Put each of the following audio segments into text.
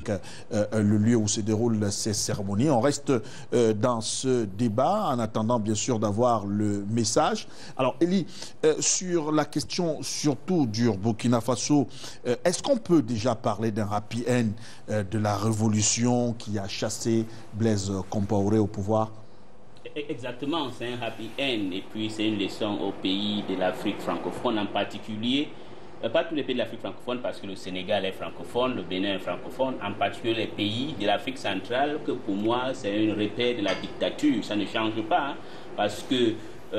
l'Afrique, le lieu où se déroulent ces cérémonies. On reste dans ce débat en attendant bien sûr d'avoir le message. Alors Elie, sur la question surtout du Burkina Faso, est-ce qu'on peut déjà parler d'un happy end de la révolution qui a chassé Blaise Compaoré au pouvoir? Exactement, c'est un happy end et puis c'est une leçon aux pays de l'Afrique francophone en particulier. Pas tous les pays de l'Afrique francophone parce que le Sénégal est francophone, le Bénin est francophone, en particulier les pays de l'Afrique centrale que pour moi c'est un repère de la dictature, ça ne change pas hein, parce que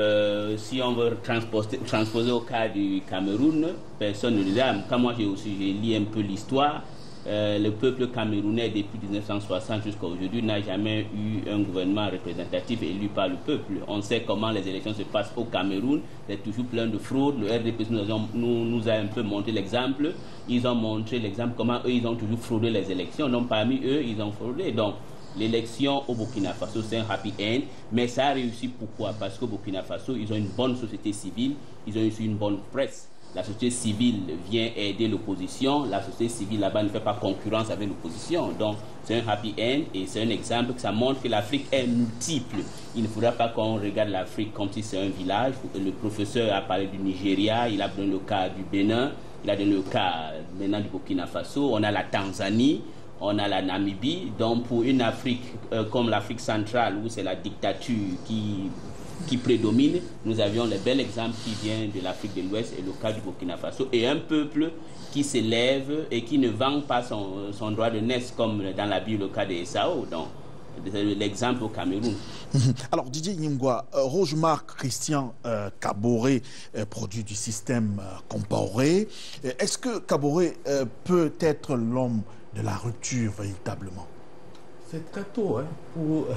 si on veut transposer au cas du Cameroun, personne ne le dit. Quand moi j'ai lu un peu l'histoire, le peuple camerounais depuis 1960 jusqu'à aujourd'hui n'a jamais eu un gouvernement représentatif élu par le peuple. On sait comment les élections se passent au Cameroun, c'est toujours plein de fraude. Le RDPC nous a un peu montré l'exemple. Ils ont montré l'exemple comment eux ils ont toujours fraudé les élections. Donc parmi eux ils ont fraudé. Donc l'élection au Burkina Faso c'est un happy end, mais ça a réussi pourquoi? Parce qu'au Burkina Faso ils ont une bonne société civile, ils ont aussi une bonne presse. La société civile vient aider l'opposition. La société civile là-bas ne fait pas concurrence avec l'opposition. Donc, c'est un happy end et c'est un exemple que ça montre que l'Afrique est multiple. Il ne faudra pas qu'on regarde l'Afrique comme si c'est un village. Le professeur a parlé du Nigeria, il a donné le cas du Bénin, il a donné le cas maintenant du Burkina Faso. On a la Tanzanie, on a la Namibie. Donc, pour une Afrique comme l'Afrique centrale où c'est la dictature qui prédomine, nous avions le bel exemple qui vient de l'Afrique de l'Ouest et le cas du Burkina Faso, et un peuple qui s'élève et qui ne vend pas son droit de naissance comme dans la Bible le cas de Esau. Donc, l'exemple au Cameroun. Alors Didier Nyingwa, Rogemar Christian Kaboré, produit du système Compaoré, est-ce que Kaboré peut être l'homme de la rupture véritablement? C'est très tôt hein, pour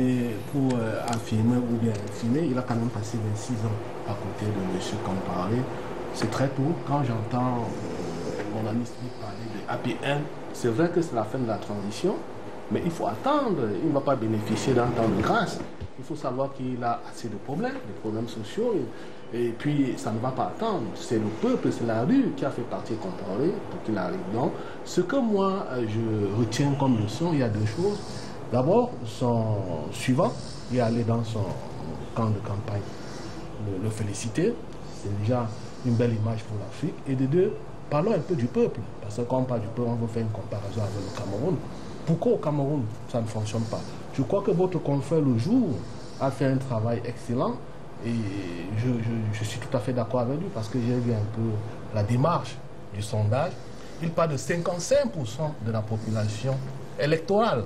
affirmer ou bien affirmer. Il a quand même passé 26 ans à côté de M. Compaoré. C'est très tôt. Quand j'entends mon ami Smith parler de happy end, c'est vrai que c'est la fin de la transition, mais il faut attendre. Il ne va pas bénéficier d'un temps de grâce. Il faut savoir qu'il a assez de problèmes, des problèmes sociaux. Et puis, ça ne va pas attendre. C'est le peuple, c'est la rue qui a fait partir Compaoré pour qu'il arrive. Donc, ce que moi, je retiens comme leçon, il y a deux choses. D'abord, son suivant, il est allé dans son camp de campagne le féliciter. C'est déjà une belle image pour l'Afrique. Et de deux, parlons un peu du peuple. Parce que quand on parle du peuple, on veut faire une comparaison avec le Cameroun. Pourquoi au Cameroun, ça ne fonctionne pas? Je crois que votre confrère, le jour, a fait un travail excellent. Et je suis tout à fait d'accord avec lui parce que j'ai vu un peu la démarche du sondage. Il parle de 55% de la population électorale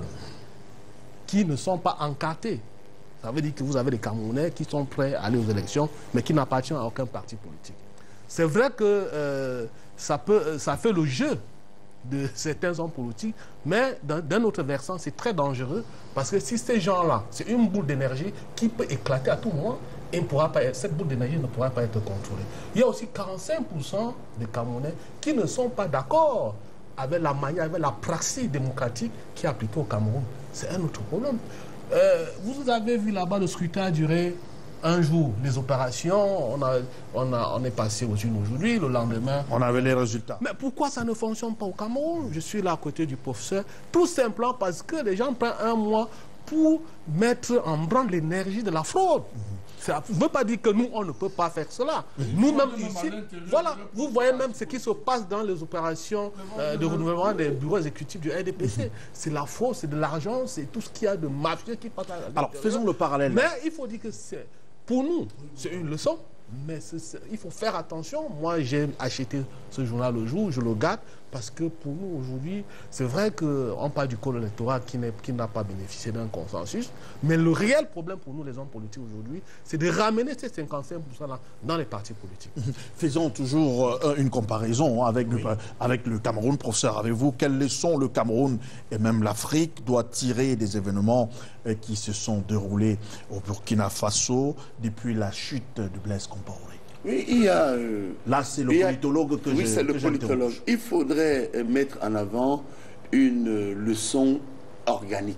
qui ne sont pas encartés. Ça veut dire que vous avez des Camerounais qui sont prêts à aller aux élections, mais qui n'appartiennent à aucun parti politique. C'est vrai que ça fait le jeu de certains hommes politiques, mais d'un autre versant, c'est très dangereux parce que si ces gens-là, c'est une boule d'énergie qui peut éclater à tout moment, et cette boule d'énergie ne pourra pas être contrôlée. Il y a aussi 45% des Camerounais qui ne sont pas d'accord avec la manière, avec la praxis démocratique qui est appliquée au Cameroun. C'est un autre problème. Vous avez vu là-bas, le scrutin a duré un jour. Les opérations, on est passé aux unes aujourd'hui, le lendemain. On avait les résultats. Mais pourquoi ça ne fonctionne pas au Cameroun? Je suis là à côté du professeur. Tout simplement parce que les gens prennent un mois pour mettre en branle l'énergie de la fraude. Ça ne veut pas dire que nous, on ne peut pas faire cela. Nous-mêmes ici, voilà, vous voyez même ce qui se passe dans les opérations de renouvellement des bureaux exécutifs du RDPC. C'est la fraude, c'est de l'argent, c'est tout ce qu'il y a de mafieux qui passe à l'intérieur. Alors, faisons le parallèle. Mais il faut dire que pour nous, c'est une leçon. Mais il faut faire attention. Moi, j'ai acheté ce journal le jour, je le garde, parce que pour nous, aujourd'hui, c'est vrai qu'on parle du corps électoral qui n'a pas bénéficié d'un consensus, mais le réel problème pour nous, les hommes politiques aujourd'hui, c'est de ramener ces 55%-là dans les partis politiques. Faisons toujours une comparaison avec le Cameroun. Professeur, avez-vous quelles leçons le Cameroun et même l'Afrique doit tirer des événements qui se sont déroulés au Burkina Faso depuis la chute de Blaise Compaoré? Oui, il y a... Là, c'est le politologue que oui, c'est le politologue. Il faudrait mettre en avant une leçon organique.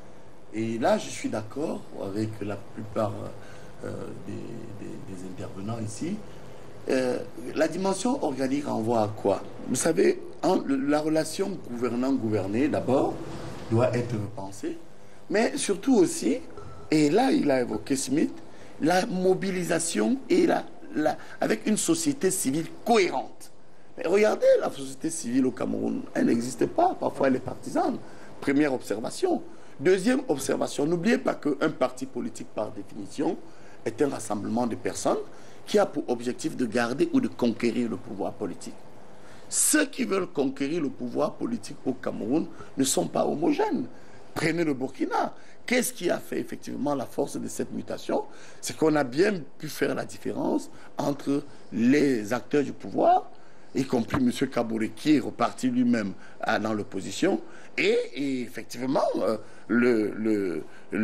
Et là, je suis d'accord avec la plupart des intervenants ici. La dimension organique renvoie à quoi? Vous savez, la relation gouvernant-gouverné, d'abord, doit être repensée. Mais surtout aussi, et là il a évoqué Smith, la mobilisation et avec une société civile cohérente. Mais regardez la société civile au Cameroun, elle n'existe pas, parfois elle est partisane. Première observation. Deuxième observation, n'oubliez pas qu'un parti politique par définition est un rassemblement de personnes qui a pour objectif de garder ou de conquérir le pouvoir politique. Ceux qui veulent conquérir le pouvoir politique au Cameroun ne sont pas homogènes. Prenez le Burkina. Qu'est-ce qui a fait effectivement la force de cette mutation? C'est qu'on a bien pu faire la différence entre les acteurs du pouvoir, y compris M. Kaboré, qui est reparti lui-même dans l'opposition, et effectivement les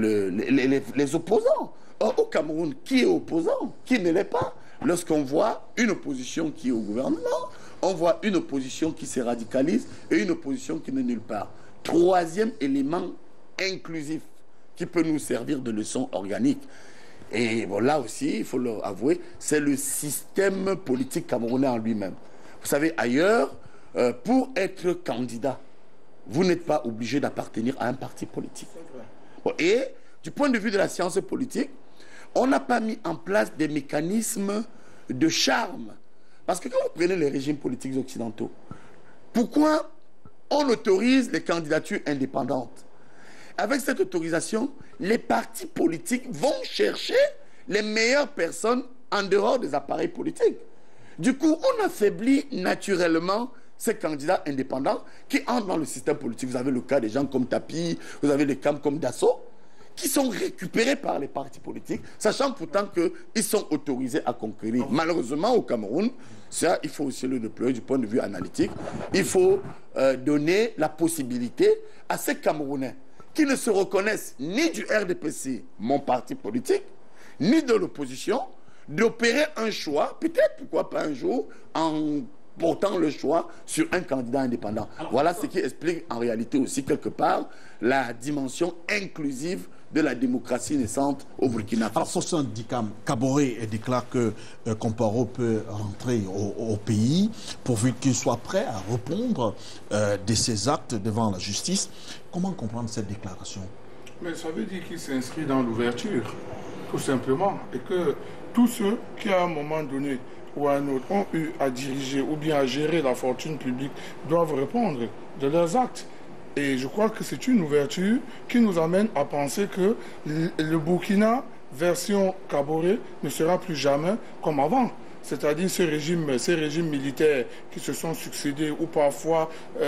opposants. Or, au Cameroun, qui est opposant? Qui ne l'est pas? Lorsqu'on voit une opposition qui est au gouvernement, on voit une opposition qui se radicalise et une opposition qui n'est nulle part. Troisième élément inclusif qui peut nous servir de leçon organique. Et bon, là aussi, il faut l'avouer, c'est le système politique camerounais en lui-même. Vous savez, ailleurs, pour être candidat, vous n'êtes pas obligé d'appartenir à un parti politique. Bon, et du point de vue de la science politique, on n'a pas mis en place des mécanismes de charme. Parce que quand vous prenez les régimes politiques occidentaux, pourquoi on autorise les candidatures indépendantes? Avec cette autorisation, les partis politiques vont chercher les meilleures personnes en dehors des appareils politiques. Du coup, on affaiblit naturellement ces candidats indépendants qui entrent dans le système politique. Vous avez le cas des gens comme Tapi, vous avez des cas comme Dasso, qui sont récupérés par les partis politiques, sachant pourtant qu'ils sont autorisés à conquérir. Malheureusement, au Cameroun, ça, il faut aussi le déployer du point de vue analytique. Il faut donner la possibilité à ces Camerounais qui ne se reconnaissent ni du RDPC, mon parti politique, ni de l'opposition, d'opérer un choix, peut-être, pourquoi pas un jour, en portant le choix sur un candidat indépendant. Voilà ce qui explique en réalité aussi quelque part la dimension inclusive de la démocratie naissante au Burkina Faso. Alors, Fossan Kaboré déclare que Compaoré peut rentrer au pays pourvu qu'il soit prêt à répondre de ses actes devant la justice. Comment comprendre cette déclaration? Mais ça veut dire qu'il s'inscrit dans l'ouverture, tout simplement, et que tous ceux qui, à un moment donné ou à un autre, ont eu à diriger ou bien à gérer la fortune publique doivent répondre de leurs actes. Et je crois que c'est une ouverture qui nous amène à penser que le Burkina, version Kaboré, ne sera plus jamais comme avant. C'est-à-dire ces régimes militaires qui se sont succédés, où parfois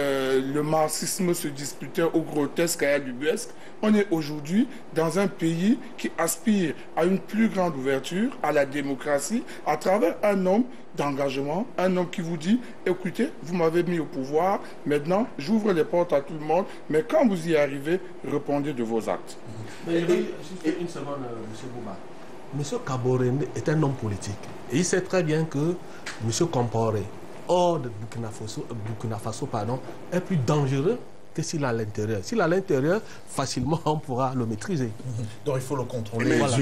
le marxisme se disputait au grotesque et à l'ubuesque. On est aujourd'hui dans un pays qui aspire à une plus grande ouverture, à la démocratie, à travers un homme d'engagement, un homme qui vous dit, écoutez, vous m'avez mis au pouvoir, maintenant j'ouvre les portes à tout le monde, mais quand vous y arrivez, répondez de vos actes. Mais juste une seconde, M. Bouba. M. Kaboré est un homme politique. Et il sait très bien que M. Compaoré, hors de Burkina Faso, est plus dangereux que s'il est à l'intérieur. S'il est à l'intérieur, facilement on pourra le maîtriser. Donc il faut le contrôler voilà.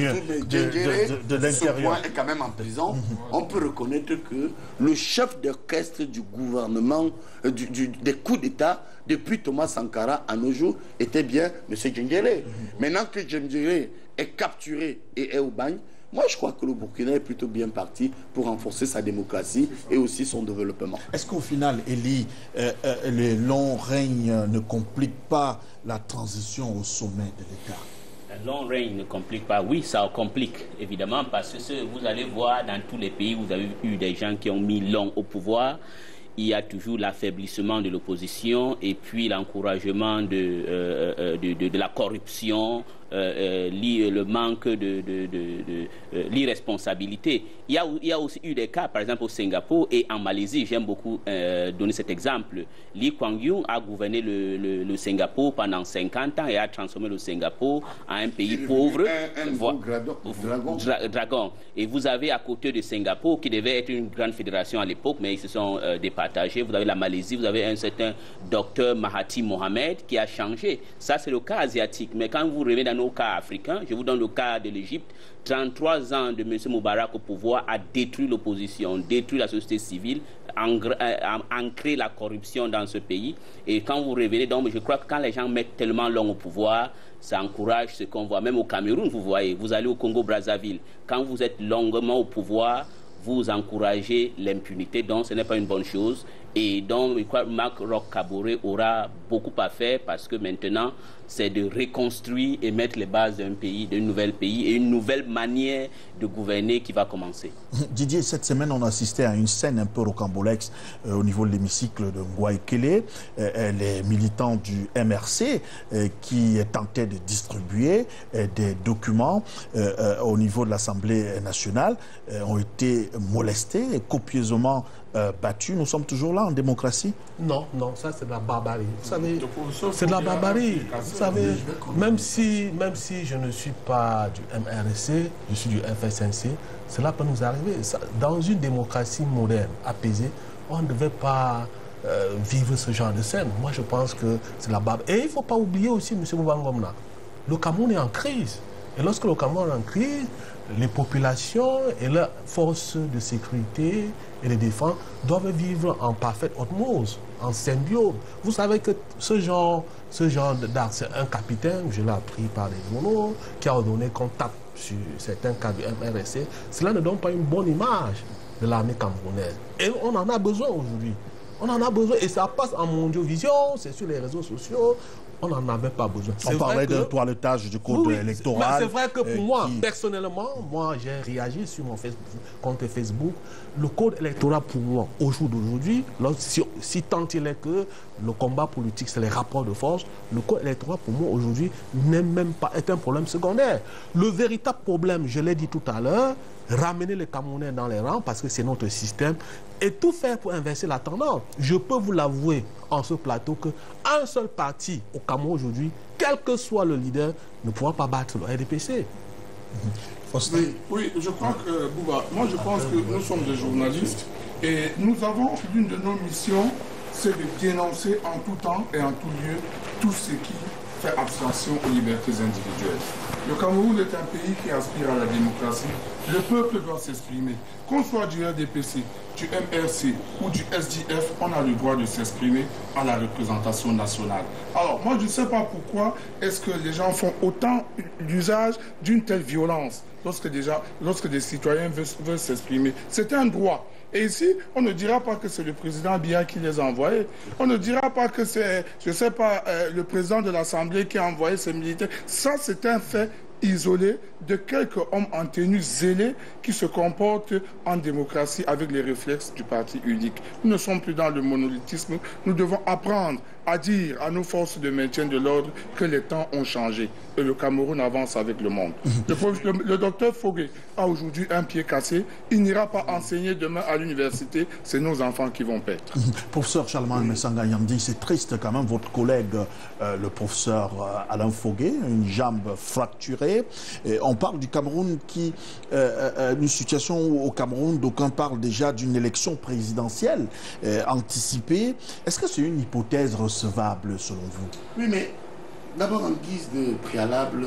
de l'intérieur. Ce point est quand même en prison. On peut reconnaître que le chef d'orchestre du gouvernement, des coups d'État, depuis Thomas Sankara à nos jours, était bien M. Djengélé. Maintenant que Djengélé est capturé et est au bagne, moi, je crois que le Burkina est plutôt bien parti pour renforcer sa démocratie et aussi son développement. Est-ce qu'au final, Elie, le long règne ne complique pas la transition au sommet de l'État? Le long règne ne complique pas. Oui, ça complique, évidemment, parce que vous allez voir dans tous les pays, vous avez eu des gens qui ont mis long au pouvoir. Il y a toujours l'affaiblissement de l'opposition et puis l'encouragement de la corruption, le manque de l'irresponsabilité. Il y a aussi eu des cas, par exemple au Singapour et en Malaisie. J'aime beaucoup donner cet exemple. Lee Kuan Yew a gouverné le Singapour pendant 50 ans et a transformé le Singapour en un pays pauvre. Dragon. Et vous avez à côté de Singapour, qui devait être une grande fédération à l'époque, mais ils se sont départagés. Vous avez la Malaisie, vous avez un certain docteur Mahathir Mohamed qui a changé. Ça, c'est le cas asiatique. Mais quand vous revenez dans nos cas africains, je vous donne le cas de l'Égypte. 33 ans de M. Moubarak au pouvoir a détruit l'opposition, détruit la société civile, ancrer la corruption dans ce pays. Et quand vous révélez, donc je crois que quand les gens mettent tellement long au pouvoir, ça encourage ce qu'on voit. Même au Cameroun, vous voyez, vous allez au Congo-Brazzaville, quand vous êtes longuement au pouvoir, vous encouragez l'impunité, donc ce n'est pas une bonne chose. Et donc, je crois que Marc Roch-Kaboré aura beaucoup à faire parce que maintenant, c'est de reconstruire et mettre les bases d'un pays, d'un nouvel pays et une nouvelle manière de gouverner qui va commencer. Didier, cette semaine, on a assisté à une scène un peu rocambolesque au niveau de l'hémicycle de Ngouaïkele. Les militants du MRC qui tentaient de distribuer des documents au niveau de l'Assemblée nationale ont été molestés et copieusement battus. Nous sommes toujours là en démocratie? Non, non, ça c'est de la barbarie. Vous savez, c'est de la barbarie. Vous savez, même si je ne suis pas du MRC, je suis du FSNC, cela peut nous arriver. Dans une démocratie moderne, apaisée, on ne devait pas vivre ce genre de scène. Moi, je pense que c'est de la barbarie. Et il ne faut pas oublier aussi, M. Boubangomna, le Cameroun est en crise. Et lorsque le Cameroun est en crise, les populations et leurs forces de sécurité et de défense doivent vivre en parfaite osmose, en symbiose. Vous savez que ce genre d'acte, c'est un capitaine, je l'ai appris par les journaux, qui a ordonné qu'on tape sur certains cas du MRC. Cela ne donne pas une bonne image de l'armée camerounaise. Et on en a besoin aujourd'hui. On en a besoin et ça passe en mondiovision, c'est sur les réseaux sociaux. On n'en avait pas besoin. On parlait d'un toilettage du code électoral. C'est vrai que pour moi, personnellement, j'ai réagi sur mon compte Facebook. Le code électoral, pour moi, au jour d'aujourd'hui, si tant il est que le combat politique, c'est les rapports de force, le code électoral, pour moi, aujourd'hui, n'est même pas un problème secondaire. Le véritable problème, je l'ai dit tout à l'heure, ramener les Camerounais dans les rangs parce que c'est notre système et tout faire pour inverser la tendance. Je peux vous l'avouer en ce plateau qu'un seul parti au Cameroun aujourd'hui, quel que soit le leader, ne pourra pas battre le RDPC. Oui, je crois que, Bouba, moi je pense que nous sommes des journalistes et nous avons l'une de nos missions, c'est de dénoncer en tout temps et en tout lieu tout ce qui fait abstention aux libertés individuelles. Le Cameroun est un pays qui aspire à la démocratie. Le peuple doit s'exprimer. Qu'on soit du RDPC, du MRC ou du SDF, on a le droit de s'exprimer à la représentation nationale. Alors, moi, je ne sais pas pourquoi est-ce que les gens font autant l'usage d'une telle violence lorsque des citoyens veulent s'exprimer. C'est un droit. Et ici, on ne dira pas que c'est le président Biya qui les a envoyés. On ne dira pas que c'est, je ne sais pas, le président de l'Assemblée qui a envoyé ses militaires. Ça, c'est un fait isolé de quelques hommes en tenue zélés qui se comportent en démocratie avec les réflexes du parti unique. Nous ne sommes plus dans le monolithisme. Nous devons apprendre à dire à nos forces de maintien de l'ordre que les temps ont changé et le Cameroun avance avec le monde. Le docteur Fogué a aujourd'hui un pied cassé. Il n'ira pas enseigner demain à l'université. C'est nos enfants qui vont perdre. Professeur Charlemagne Messanga Yandi, c'est triste quand même, votre collègue, le professeur Alain Fogué, une jambe fracturée. Et on parle du Cameroun qui, une situation où au Cameroun, d'aucuns parlent déjà d'une élection présidentielle anticipée. Est-ce que c'est une hypothèse recevable selon vous? Oui, mais d'abord en guise de préalable,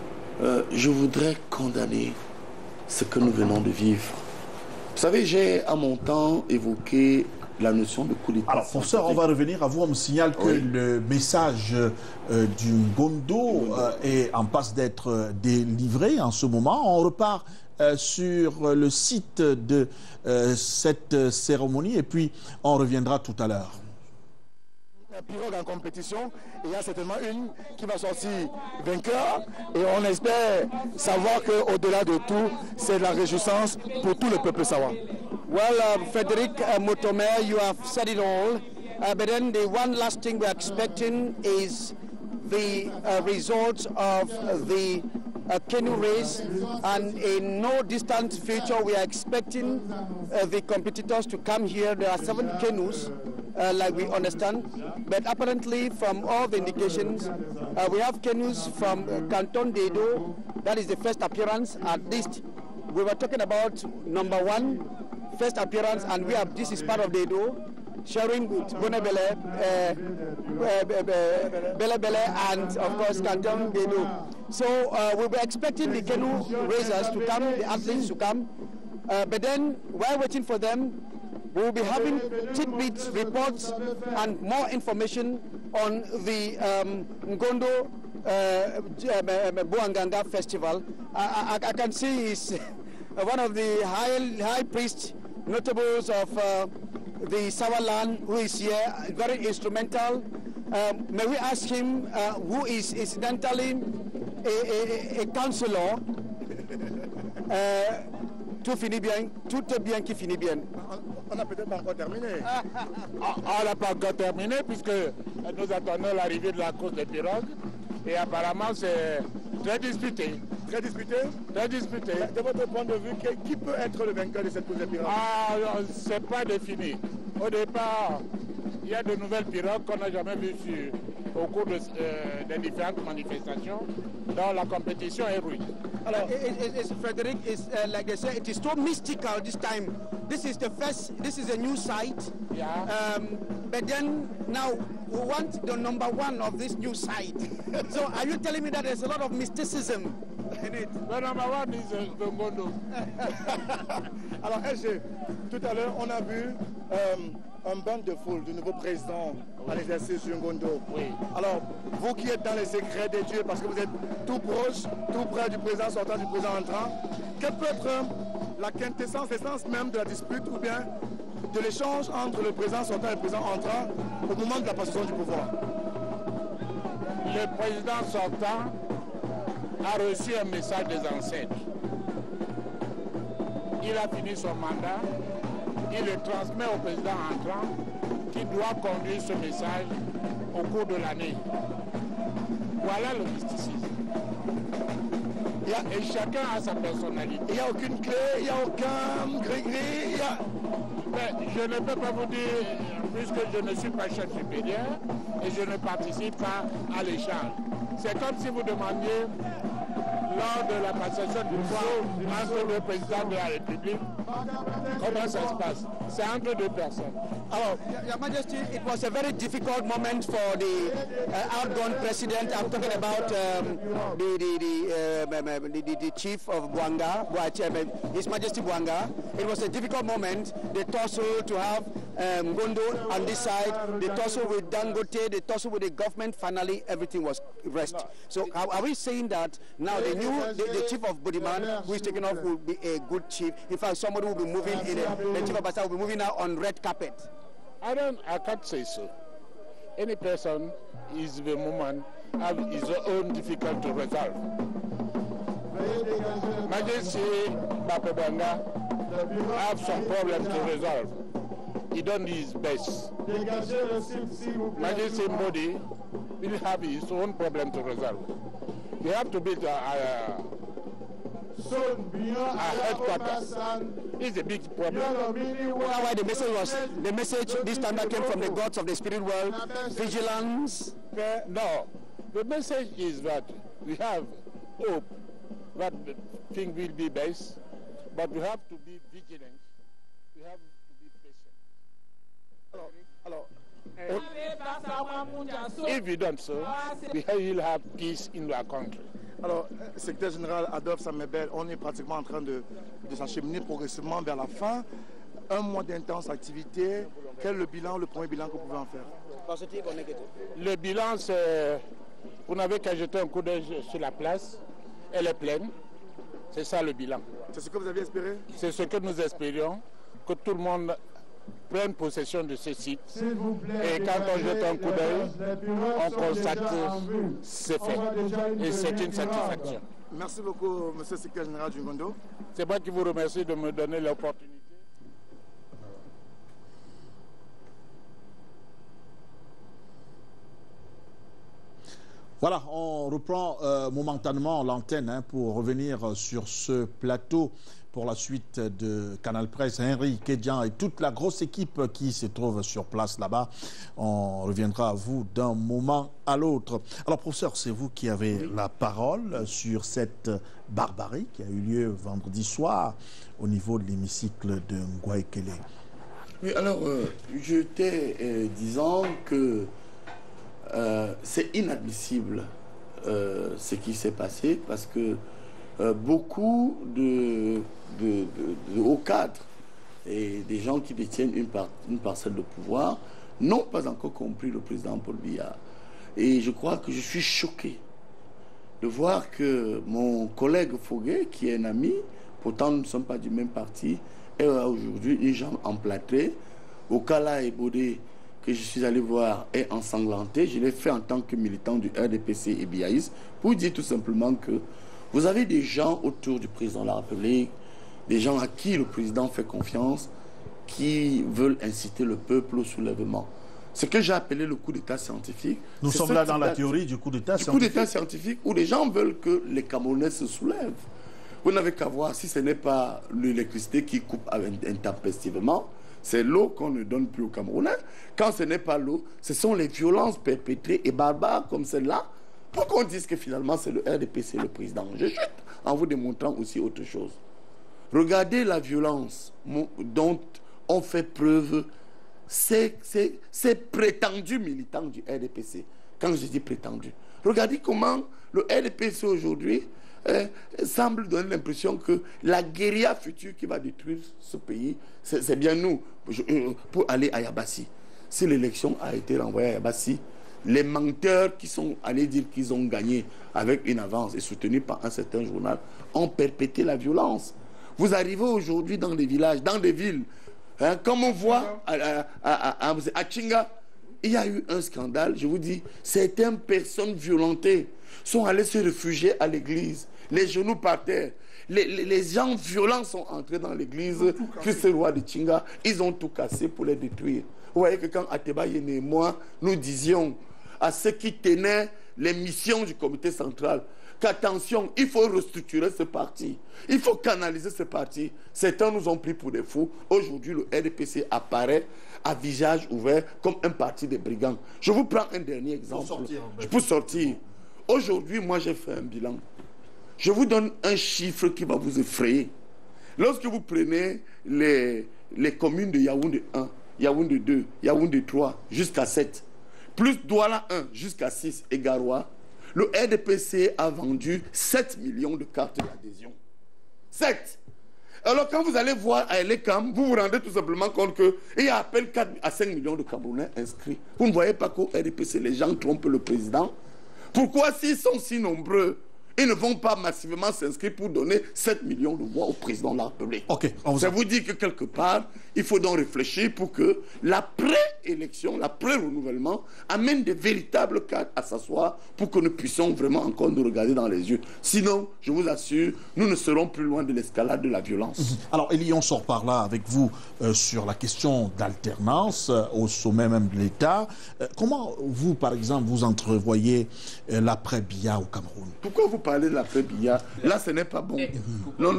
je voudrais condamner ce que nous venons de vivre. Vous savez, j'ai à mon temps évoqué la notion de coup d'État. Alors, professeur, on va revenir à vous. On me signale que le message du Gondo est en passe d'être délivré en ce moment. On repart sur le site de cette cérémonie et puis on reviendra tout à l'heure. Pirogue en compétition, il y a certainement une qui va sortir vainqueur et on espère savoir qu'au-delà de tout, c'est la réjouissance pour tout le peuple savoir. Well, Frederick Motomer, you have said it all, but then the one last thing we're expecting is the results of the canoe race, and in no distant future we are expecting the competitors to come here. There are 7 canoes, like we understand, but apparently from all the indications, we have canoes from Canton d'Edo. That is the first appearance, at least. We were talking about #1, first appearance, and this is part of the Edo, sharing with Bonebele, Bele, and of course Canton d'Edo. So we were expecting the canoe racers to come, the athletes to come, but then while waiting for them, We will be having tidbits, reports, and more information on the Ngondo Buanganga Festival. I can see he's one of the high priest notables of the Sawaland who is here, very instrumental. May we ask him who is incidentally a counselor tout finit bien, tout est bien qui finit bien. On n'a peut-être pas encore terminé. On n'a pas encore terminé puisque nous attendons l'arrivée de la course des pirogues et apparemment c'est très disputé. Très disputé. Très disputé. De votre point de vue, qui peut être le vainqueur de cette course des pirogues? Ah, c'est pas défini. Au départ, il y a de nouvelles pirogues qu'on n'a jamais vues au cours des différentes manifestations. Donc la compétition est rude. Alors, Frederick, like they say, it is so mystical this time. This is a new site. Yeah. But then now we want the number one of this new site. So are you telling me that there's a lot of mysticism in it? The number one is the Ngondo. Alors, SG, tout à l'heure, on a vu un bain de foule du nouveau président à l'exercice du Ngondo. Oui. Alors, vous qui êtes dans les secrets des dieux, parce que vous êtes tout proche, tout près du président sortant, du président entrant, quelle peut être la quintessence, l'essence même de la dispute ou bien de l'échange entre le président sortant et le président entrant au moment de la passation du pouvoir? Le président sortant a reçu un message des ancêtres. Il a fini son mandat, il le transmet au président entrant qui doit conduire ce message au cours de l'année. Voilà le mysticisme. Et chacun a sa personnalité. Il n'y a aucune clé, il n'y a aucun gris-gris. Mais je ne peux pas vous dire, puisque je ne suis pas chef supérieur et je ne participe pas à l'échange. C'est comme si vous demandiez, lors de la passation du pouvoir entre le président de la République, comment ça se passe? C'est entre deux personnes. Alors, Your Majesty, it was a very difficult moment for the outgone president. I'm talking about the chief of Buanga, His Majesty Buanga. It was a difficult moment. The tussle to have Ngondo on this side, the tussle with Dangote, the tussle with the government. Finally, everything was rest. So, are we saying that now the chief of Budiman, who is taking off, will be a good chief? In fact, somebody will be moving in the chief of Basa will be moving out on red carpet. I can't say so. Any person is the moment have his own difficult to resolve. Majesty Bapebanga have some problem to resolve. He done his best. Majesty Modi will have his own problem to resolve. We have to build a headquarters. It's a big problem. Why the message this time that came from the gods of the spirit world, vigilance? No, the message is that we have hope that things will be best, but we have to be vigilant. We have to be patient. If we don't so, we will have peace in our country. Alors, secrétaire général Adolphe Samebel, on est pratiquement en train de s'acheminer progressivement vers la fin. Un mois d'intense activité. Quel est le bilan, le premier bilan que vous pouvez en faire? Positif ou négatif? Le bilan, c'est... Vous n'avez qu'à jeter un coup d'œil sur la place. Elle est pleine. C'est ça le bilan. C'est ce que vous aviez espéré? C'est ce que nous espérions, que tout le monde prenne possession de ce site. Et quand on jette un coup d'œil, on constate que c'est fait. Et c'est une satisfaction. Merci beaucoup, monsieur le secrétaire général du Ngondo. C'est moi qui vous remercie de me donner l'opportunité. Voilà, on reprend momentanément l'antenne pour revenir sur ce plateau pour la suite de Canal Presse. Henri Kedjan et toute la grosse équipe qui se trouve sur place là-bas. On reviendra à vous d'un moment à l'autre. Alors, professeur, c'est vous qui avez la parole sur cette barbarie qui a eu lieu vendredi soir au niveau de l'hémicycle de Ngouaïkele. Oui, alors, j'étais disant que c'est inadmissible ce qui s'est passé parce que beaucoup de hauts cadres et des gens qui détiennent une parcelle de pouvoir n'ont pas encore compris le président Paul Biya. Et je crois que je suis choqué de voir que mon collègue Foguet, qui est un ami, pourtant nous ne sommes pas du même parti, est aujourd'hui une jambe emplâtrée. Okala et Bodé, que je suis allé voir, est ensanglanté. Je l'ai fait en tant que militant du RDPC et Biaïs pour dire tout simplement que vous avez des gens autour du président de la République, des gens à qui le président fait confiance, qui veulent inciter le peuple au soulèvement. Ce que j'ai appelé le coup d'État scientifique. Nous sommes là dans la théorie du coup d'État scientifique. Du coup d'État scientifique où les gens veulent que les Camerounais se soulèvent. Vous n'avez qu'à voir si ce n'est pas l'électricité qui coupe intempestivement, c'est l'eau qu'on ne donne plus aux Camerounais. Quand ce n'est pas l'eau, ce sont les violences perpétrées et barbares comme celle-là pour qu'on dise que finalement c'est le RDPC le président. Je chute en vous démontrant aussi autre chose. Regardez la violence dont ont fait preuve ces prétendus militants du RDPC. Quand je dis prétendus, regardez comment le RDPC aujourd'hui semble donner l'impression que la guérilla future qui va détruire ce pays, c'est bien nous, pour aller à Yabassi. Si l'élection a été renvoyée à Yabassi, les menteurs qui sont allés dire qu'ils ont gagné avec une avance et soutenus par un certain journal ont perpétré la violence. Vous arrivez aujourd'hui dans des villages, dans des villes, comme on voit à Chinga, il y a eu un scandale, je vous dis, certaines personnes violentées sont allées se réfugier à l'église, les genoux par terre. Les gens violents sont entrés dans l'église Christ-Roi de Chinga, ils ont tout cassé pour les détruire. Vous voyez que quand Ateba Yene et moi, nous disions à ceux qui tenaient les missions du comité central qu'attention, il faut restructurer ce parti, il faut canaliser ce parti. Certains nous ont pris pour des fous. Aujourd'hui, le RDPC apparaît à visage ouvert comme un parti de brigands. Je vous prends un dernier exemple. Pour sortir. Aujourd'hui, moi, j'ai fait un bilan. Je vous donne un chiffre qui va vous effrayer. Lorsque vous prenez les communes de Yaoundé 1, Yaoundé 2, Yaoundé 3, jusqu'à 7, plus Douala 1 jusqu'à 6 et Garoua, le RDPC a vendu 7 millions de cartes d'adhésion. 7. Alors quand vous allez voir à Elekam, vous vous rendez tout simplement compte qu'il y a à peine 4 à 5 millions de Camerounais inscrits. Vous ne voyez pas qu'au RDPC, les gens trompent le président. Pourquoi s'ils sont si nombreux, ils ne vont pas massivement s'inscrire pour donner 7 millions de voix au président de la République? Ça vous dit que quelque part, il faut donc réfléchir pour que la pré-élection, la pré-renouvellement amène des véritables cadres à s'asseoir pour que nous puissions vraiment encore nous regarder dans les yeux. Sinon, je vous assure, nous ne serons plus loin de l'escalade de la violence. Alors, Elie, on sort par là avec vous sur la question d'alternance au sommet même de l'État. Comment vous, par exemple, vous entrevoyez l'après-Biya au Cameroun? Pourquoi vous parlez de l'après-Biya? Là, ce n'est pas bon. Non.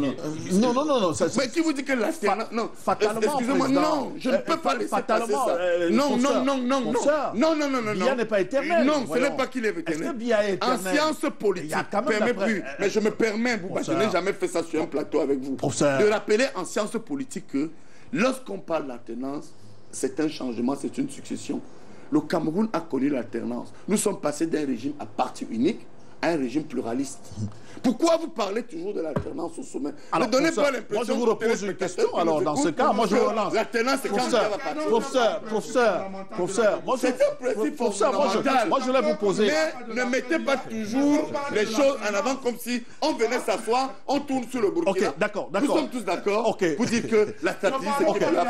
Non. Mais qui vous dit que l'alternance... Non, excusez-moi, non, je ne peux pas laisser passer ça. Non. Biya n'est pas éternel. Non, ce n'est pas qu'il est éternel. Est-ce que Biya est éternel? En sciences politiques, mais je me permets, je n'ai jamais fait ça sur un plateau avec vous, de rappeler en sciences politiques que lorsqu'on parle d'alternance, c'est un changement, c'est une succession. Le Cameroun a connu l'alternance. Nous sommes passés d'un régime à parti unique à un régime pluraliste. Pourquoi vous parlez toujours de l'alternance au sommet? Alors, ne donnez pas l'impression... Moi, je vous repose une question. Alors, dans ce cas, moi, je relance. L'alternance, c'est quand ça va partir. Professeur, moi, je voulais vous poser... Mais ne mettez pas toujours les choses en avant comme si on venait s'asseoir, on tourne sur le Burkina. Ok, d'accord. Nous sommes tous d'accord pour dire que la stratégie, c'est qu'il y a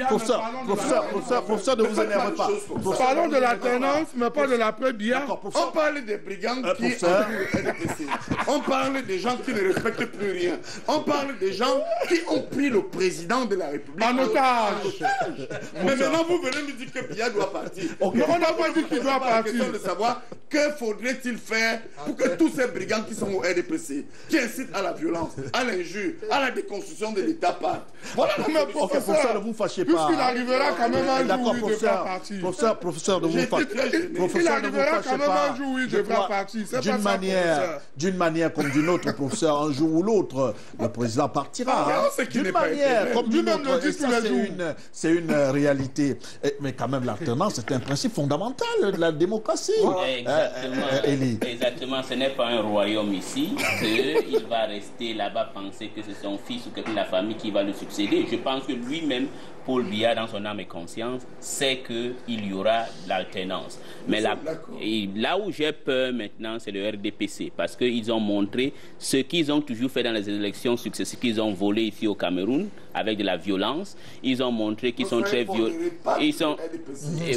professeur, ne vous énervez pas. Parlons de l'alternance, mais pas de l'après-Biya. On parle des brigands qui... On parle des gens qui ne respectent plus rien. On parle des gens qui ont pris le président de la République en otage. Mais maintenant, vous venez nous dire que Biya doit partir. On n'a pas dit qu'il doit partir. C'est la question de savoir que faudrait-il faire pour que tous ces brigands qui sont au RDPC, qui incitent à la violence, à l'injure, à la déconstruction de l'État partent. Voilà la solution. Professeur, ne vous fâchez pas. Puisqu'il arrivera quand même un jour où il devra partir. Professeur, ne vous fâchez pas. Il arrivera quand même un jour où il devra partir. D'une manière comme d'une autre, professeur, un jour ou l'autre, le président partira. D'une manière comme d'une autre. Et ça, c'est une réalité. Mais quand même, l'alternance, c'est un principe fondamental de la démocratie. Elie. Exactement, ce n'est pas un royaume ici, qu'il va rester là-bas penser que c'est son fils ou quelqu'un de la famille qui va le succéder. Je pense que lui-même, Paul Biya, dans son âme et conscience, sait qu'il y aura l'alternance. Mais là où j'ai peur maintenant, c'est le RDPC, parce qu'ils ont montré ce qu'ils ont toujours fait dans les élections successives qu'ils ont volé ici au Cameroun, avec de la violence. Ils ont montré qu'ils sont très violents. Ils sont... Il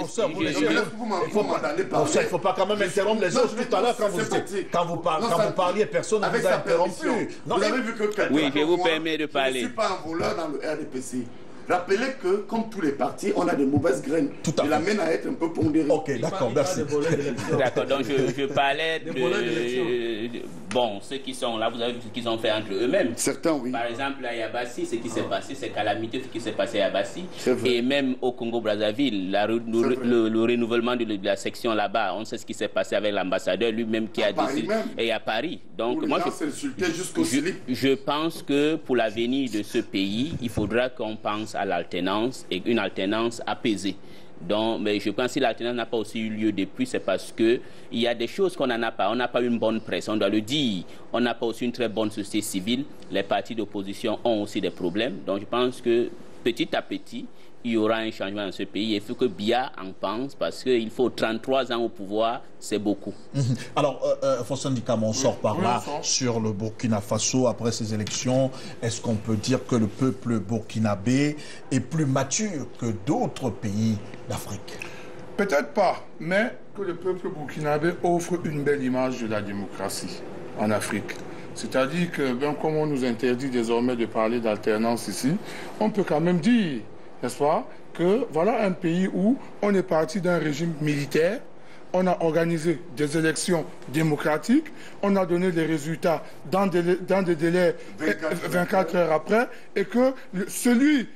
ne faut pas quand même interrompre les autres. Tout à l'heure, quand vous parliez, personne ne vous a interrompu. Vous avez vu que oui, je vous permets de parler. Je ne suis pas un voleur dans le RDPC. Rappelez que, comme tous les partis, on a de mauvaises graines. Tout à fait. Il amène à être un peu pondéré. Ok, d'accord, merci. D'accord, donc je parlais de... Bon, ceux qui sont là, vous avez vu ce qu'ils ont fait entre eux-mêmes. Certains, oui. Par exemple, à Yabassi, ce qui s'est passé, c'est calamiteux, ce qui s'est passé à Yabassi. Et même au Congo-Brazzaville, le renouvellement de la section là-bas, on sait ce qui s'est passé avec l'ambassadeur lui-même qui a décidé. Et à Paris. Donc, moi, je pense que pour l'avenir de ce pays, il faudra qu'on pense à l'alternance et une alternance apaisée. Donc, mais je pense que si l'alternance n'a pas aussi eu lieu depuis, c'est parce qu'il y a des choses qu'on n'en a pas. On n'a pas une bonne presse, on doit le dire. On n'a pas aussi une très bonne société civile. Les partis d'opposition ont aussi des problèmes. Donc, je pense que petit à petit, il y aura un changement dans ce pays. Il faut que Biya en pense parce qu'il faut 33 ans au pouvoir, c'est beaucoup. Alors, Fossé Ndikama, on sort par là sur le Burkina Faso après ces élections. Est-ce qu'on peut dire que le peuple burkinabé est plus mature que d'autres pays d'Afrique? Peut-être pas, mais que le peuple burkinabé offre une belle image de la démocratie en Afrique. C'est-à-dire que, bien comme on nous interdit désormais de parler d'alternance ici, on peut quand même dire, n'est-ce pas, que voilà un pays où on est parti d'un régime militaire, on a organisé des élections démocratiques, on a donné les résultats dans des délais 24 heures après, et que celui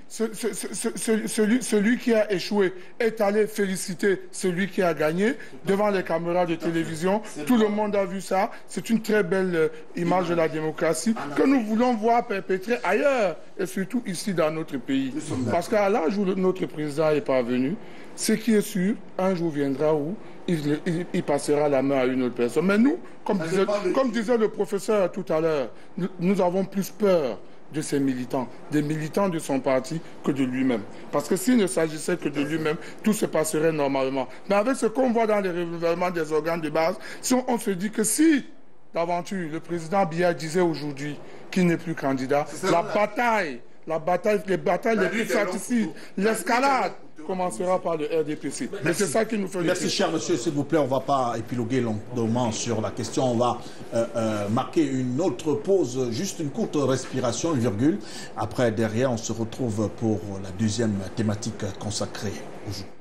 qui a échoué est allé féliciter celui qui a gagné devant les caméras de télévision. Tout le monde a vu ça. C'est une très belle image de la démocratie que nous voulons voir perpétrer ailleurs, et surtout ici dans notre pays. Parce qu'à l'âge où notre président est parvenu, ce qui est sûr, un jour viendra où il passera la main à une autre personne. Mais nous, comme disait le professeur tout à l'heure, nous avons plus peur de ces militants, des militants de son parti, que de lui-même. Parce que s'il ne s'agissait que de lui-même, tout se passerait normalement. Mais avec ce qu'on voit dans les renouvellements des organes de base, si on se dit que si, d'aventure, le président Biya disait aujourd'hui qu'il n'est plus candidat, les batailles les plus fratricides, l'escalade commencera par le RDPC. Mais c'est ça qui nous fait... Merci, cher monsieur, s'il vous plaît, on ne va pas épiloguer longuement sur la question. On va marquer une autre pause, juste une courte respiration, une virgule. Après, derrière, on se retrouve pour la deuxième thématique consacrée au jour.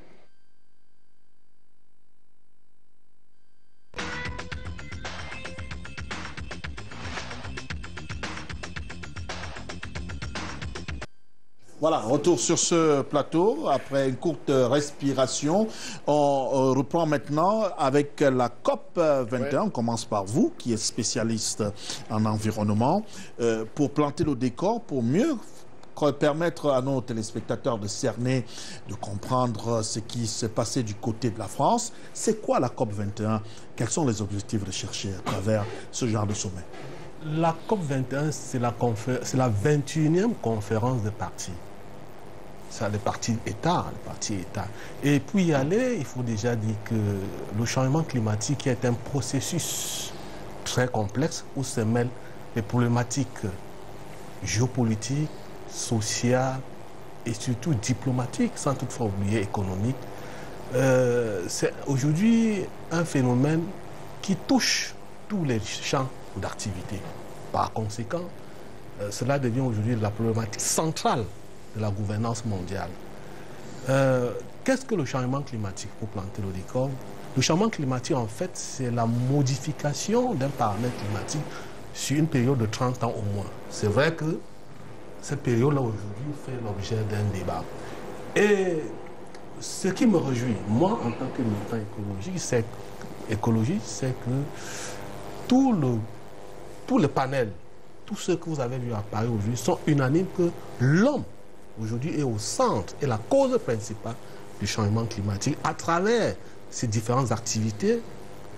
Voilà, retour sur ce plateau. Après une courte respiration, on reprend maintenant avec la COP 21. On commence par vous, qui êtes spécialiste en environnement, pour planter le décor, pour mieux permettre à nos téléspectateurs de cerner, de comprendre ce qui s'est passé du côté de la France. C'est quoi la COP 21? Quels sont les objectifs recherchés à travers ce genre de sommet? La COP 21, c'est la 21e conférence des partis. C'est les partis États, Et puis y aller, il faut déjà dire que le changement climatique est un processus très complexe où se mêlent les problématiques géopolitiques, sociales et surtout diplomatiques, sans toutefois oublier économiques. C'est aujourd'hui un phénomène qui touche tous les champs d'activité. Par conséquent, cela devient aujourd'hui la problématique centrale de la gouvernance mondiale. Qu'est-ce que le changement climatique pour planter le décor? Le changement climatique, en fait, c'est la modification d'un paramètre climatique sur une période de 30 ans au moins. C'est vrai que cette période-là, aujourd'hui, fait l'objet d'un débat. Et ce qui me réjouit, moi, en tant que militant écologiste, c'est que tout le panel, tous ceux que vous avez vus apparaître aujourd'hui sont unanimes que l'homme, aujourd'hui, est au centre et la cause principale du changement climatique à travers ses différentes activités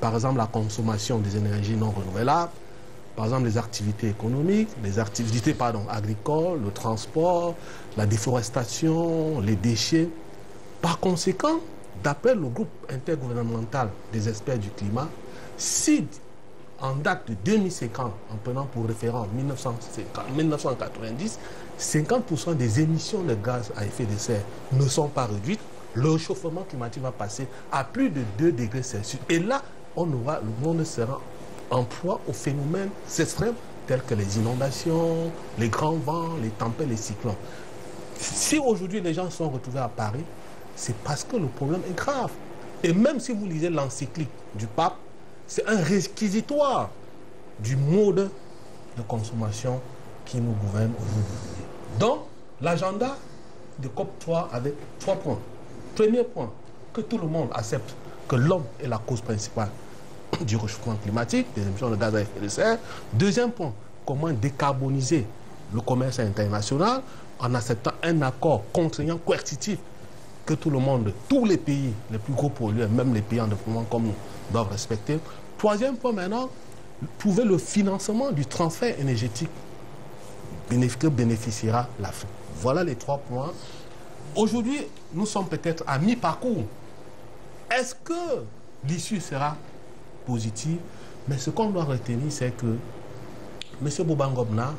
par exemple la consommation des énergies non renouvelables, par exemple les activités économiques, les activités agricoles, le transport, la déforestation, les déchets. Par conséquent, d'après le groupe intergouvernemental des experts du climat, si en date de 2050, en prenant pour référence 1990, 50% des émissions de gaz à effet de serre ne sont pas réduites, le réchauffement climatique va passer à plus de 2 degrés Celsius. Et là, le monde sera en proie aux phénomènes extrêmes tels que les inondations, les grands vents, les tempêtes, les cyclones. Si aujourd'hui les gens sont retrouvés à Paris, c'est parce que le problème est grave. Et même si vous lisez l'encyclique du pape, c'est un réquisitoire du mode de consommation qui nous gouverne aujourd'hui. Donc, l'agenda de COP3 avec 3 points. Premier point, que tout le monde accepte que l'homme est la cause principale du réchauffement climatique, des émissions de gaz à effet de serre. Deuxième point, comment décarboniser le commerce international en acceptant un accord contraignant, coercitif, que tout le monde, tous les pays, les plus gros pollueurs, même les pays en développement comme nous, doivent respecter. Troisième point maintenant, trouver le financement du transfert énergétique que bénéficiera l'Afrique. Voilà les 3 points. Aujourd'hui, nous sommes peut-être à mi-parcours. Est-ce que l'issue sera positive? Mais ce qu'on doit retenir, c'est que M. Bobangobna,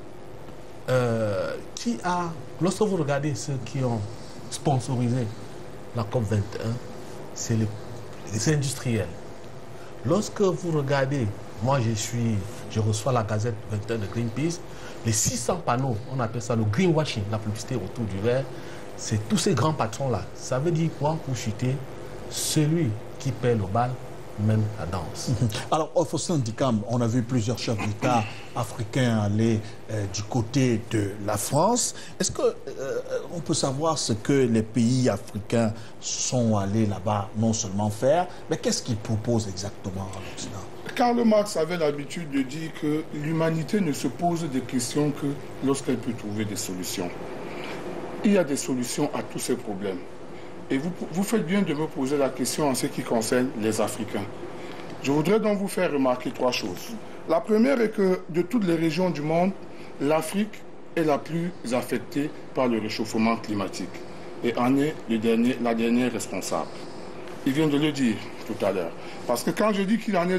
lorsque vous regardez ceux qui ont sponsorisé la COP21, c'est les industriels. Lorsque vous regardez, moi je reçois la Gazette 21 de Greenpeace, les 600 panneaux, on appelle ça le greenwashing, la publicité autour du verre, c'est tous ces grands patrons-là. Ça veut dire quoi pour chuter? Celui qui paie le bal mène la danse. Alors, au Faustin Dikam, on a vu plusieurs chefs d'État africains aller du côté de la France. Est-ce qu'on peut savoir ce que les pays africains sont allés là-bas non seulement faire, mais qu'est-ce qu'ils proposent exactement à l'Occident? Karl Marx avait l'habitude de dire que l'humanité ne se pose des questions que lorsqu'elle peut trouver des solutions. Il y a des solutions à tous ces problèmes. Et vous faites bien de me poser la question en ce qui concerne les Africains. Je voudrais donc vous faire remarquer 3 choses. La première est que de toutes les régions du monde, l'Afrique est la plus affectée par le réchauffement climatique et en est la dernière responsable. Il vient de le dire tout à l'heure. Parce que quand je dis qu'il en est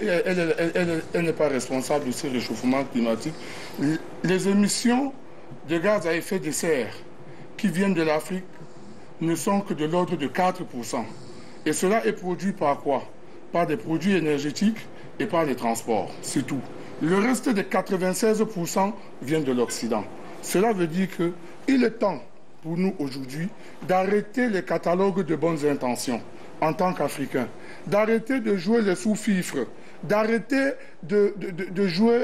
elle n'est pas responsable de ce réchauffement climatique, les émissions de gaz à effet de serre qui viennent de l'Afrique ne sont que de l'ordre de 4%. Et cela est produit par quoi? Par des produits énergétiques et par les transports, c'est tout. Le reste de 96% vient de l'Occident. Cela veut dire qu'il est temps pour nous aujourd'hui d'arrêter les catalogues de bonnes intentions en tant qu'Africains, d'arrêter de jouer les sous-fifres, d'arrêter de jouer,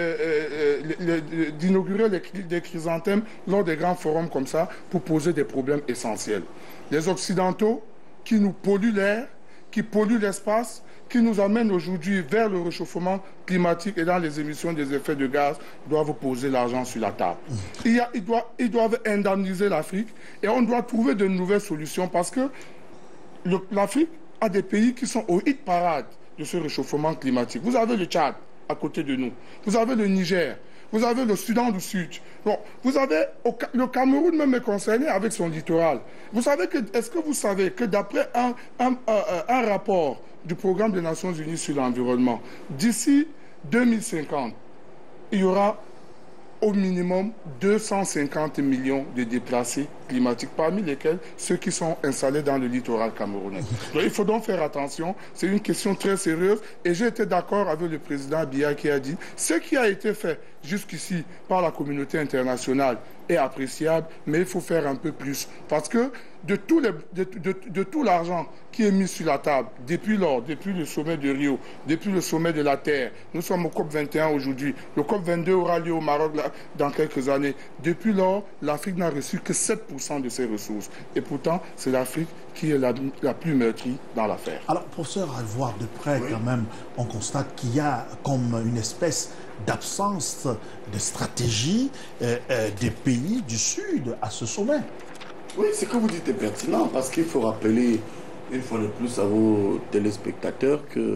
d'inaugurer des chrysanthèmes lors des grands forums comme ça pour poser des problèmes essentiels. Les Occidentaux qui nous polluent l'air, qui polluent l'espace, qui nous amènent aujourd'hui vers le réchauffement climatique et dans les émissions des effets de gaz, doivent poser l'argent sur la table. Ils doivent indemniser l'Afrique et on doit trouver de nouvelles solutions parce que l'Afrique a des pays qui sont au hit parade de ce réchauffement climatique. Vous avez le Tchad à côté de nous. Vous avez le Niger. Vous avez le Soudan du Sud. Bon, vous avez le Cameroun même est concerné avec son littoral. Est-ce que vous savez que d'après un rapport du Programme des Nations Unies sur l'environnement, d'ici 2050, il y aura au minimum 250 millions de déplacés climatiques, parmi lesquels ceux qui sont installés dans le littoral camerounais. Donc, il faut donc faire attention, c'est une question très sérieuse et j'ai été d'accord avec le président Biya qui a dit ce qui a été fait jusqu'ici par la communauté internationale est appréciable, mais il faut faire un peu plus parce que de tout l'argent qui est mis sur la table depuis le sommet de Rio, depuis le sommet de la Terre, nous sommes au COP21 aujourd'hui, le COP22 aura lieu au Maroc dans quelques années. Depuis lors, l'Afrique n'a reçu que 7% de ses ressources. Et pourtant, c'est l'Afrique qui est la plus meurtrie dans l'affaire. Alors, professeur, à voir de près, quand même, on constate qu'il y a comme une espèce d'absence de stratégie des pays du Sud à ce sommet. Oui, ce que vous dites est pertinent parce qu'il faut rappeler une fois de plus à vos téléspectateurs que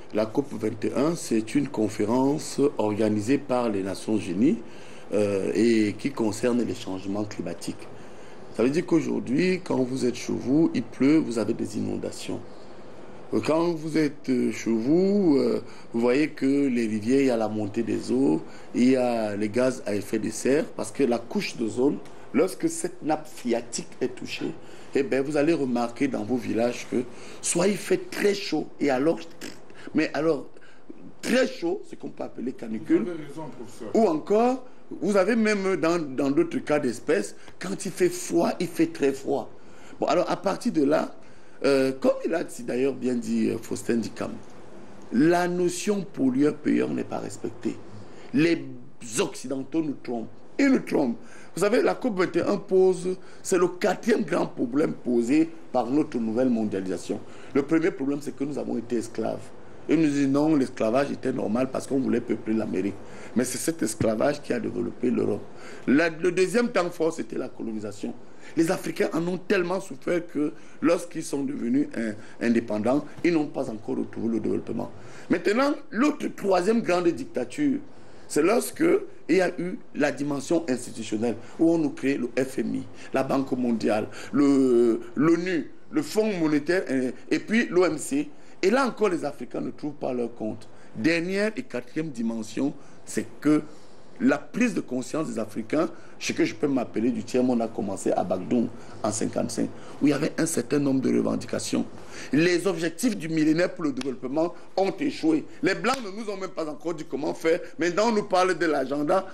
la COP 21, c'est une conférence organisée par les Nations Unies et qui concerne les changements climatiques. Ça veut dire qu'aujourd'hui, quand vous êtes chez vous, il pleut, vous avez des inondations. Quand vous êtes chez vous, vous voyez que les rivières, il y a la montée des eaux, il y a les gaz à effet de serre, parce que la couche d'ozone, lorsque cette nappe phréatique est touchée, eh bien, vous allez remarquer dans vos villages que soit il fait très chaud, et alors, mais alors, très chaud, ce qu'on peut appeler canicule, vous avez raison, professeur. ou encore, vous avez même dans d'autres cas d'espèces, quand il fait froid, il fait très froid. Bon, alors à partir de là, comme il a d'ailleurs bien dit Faustin Dicam, la notion pollueur-payeur n'est pas respectée. Les Occidentaux nous trompent. Ils nous trompent. Vous savez, la COP21 pose, c'est le 4e grand problème posé par notre nouvelle mondialisation. Le premier problème, c'est que nous avons été esclaves. Et nous disons non, l'esclavage était normal parce qu'on voulait peupler l'Amérique. Mais c'est cet esclavage qui a développé l'Europe. Le deuxième temps fort, c'était la colonisation. Les Africains en ont tellement souffert que lorsqu'ils sont devenus indépendants, ils n'ont pas encore retrouvé le développement. Maintenant, l'autre troisième grande dictature, c'est lorsque il y a eu la dimension institutionnelle, où on nous crée le FMI, la Banque mondiale, l'ONU, le Fonds monétaire et puis l'OMC. Et là encore, les Africains ne trouvent pas leur compte. Dernière et quatrième dimension, c'est que la prise de conscience des Africains, ce que je peux m'appeler du tiers-monde, a commencé à Bagdoum en 1955, où il y avait un certain nombre de revendications. Les objectifs du millénaire pour le développement ont échoué. Les Blancs ne nous ont même pas encore dit comment faire. Maintenant, on nous parle de l'agenda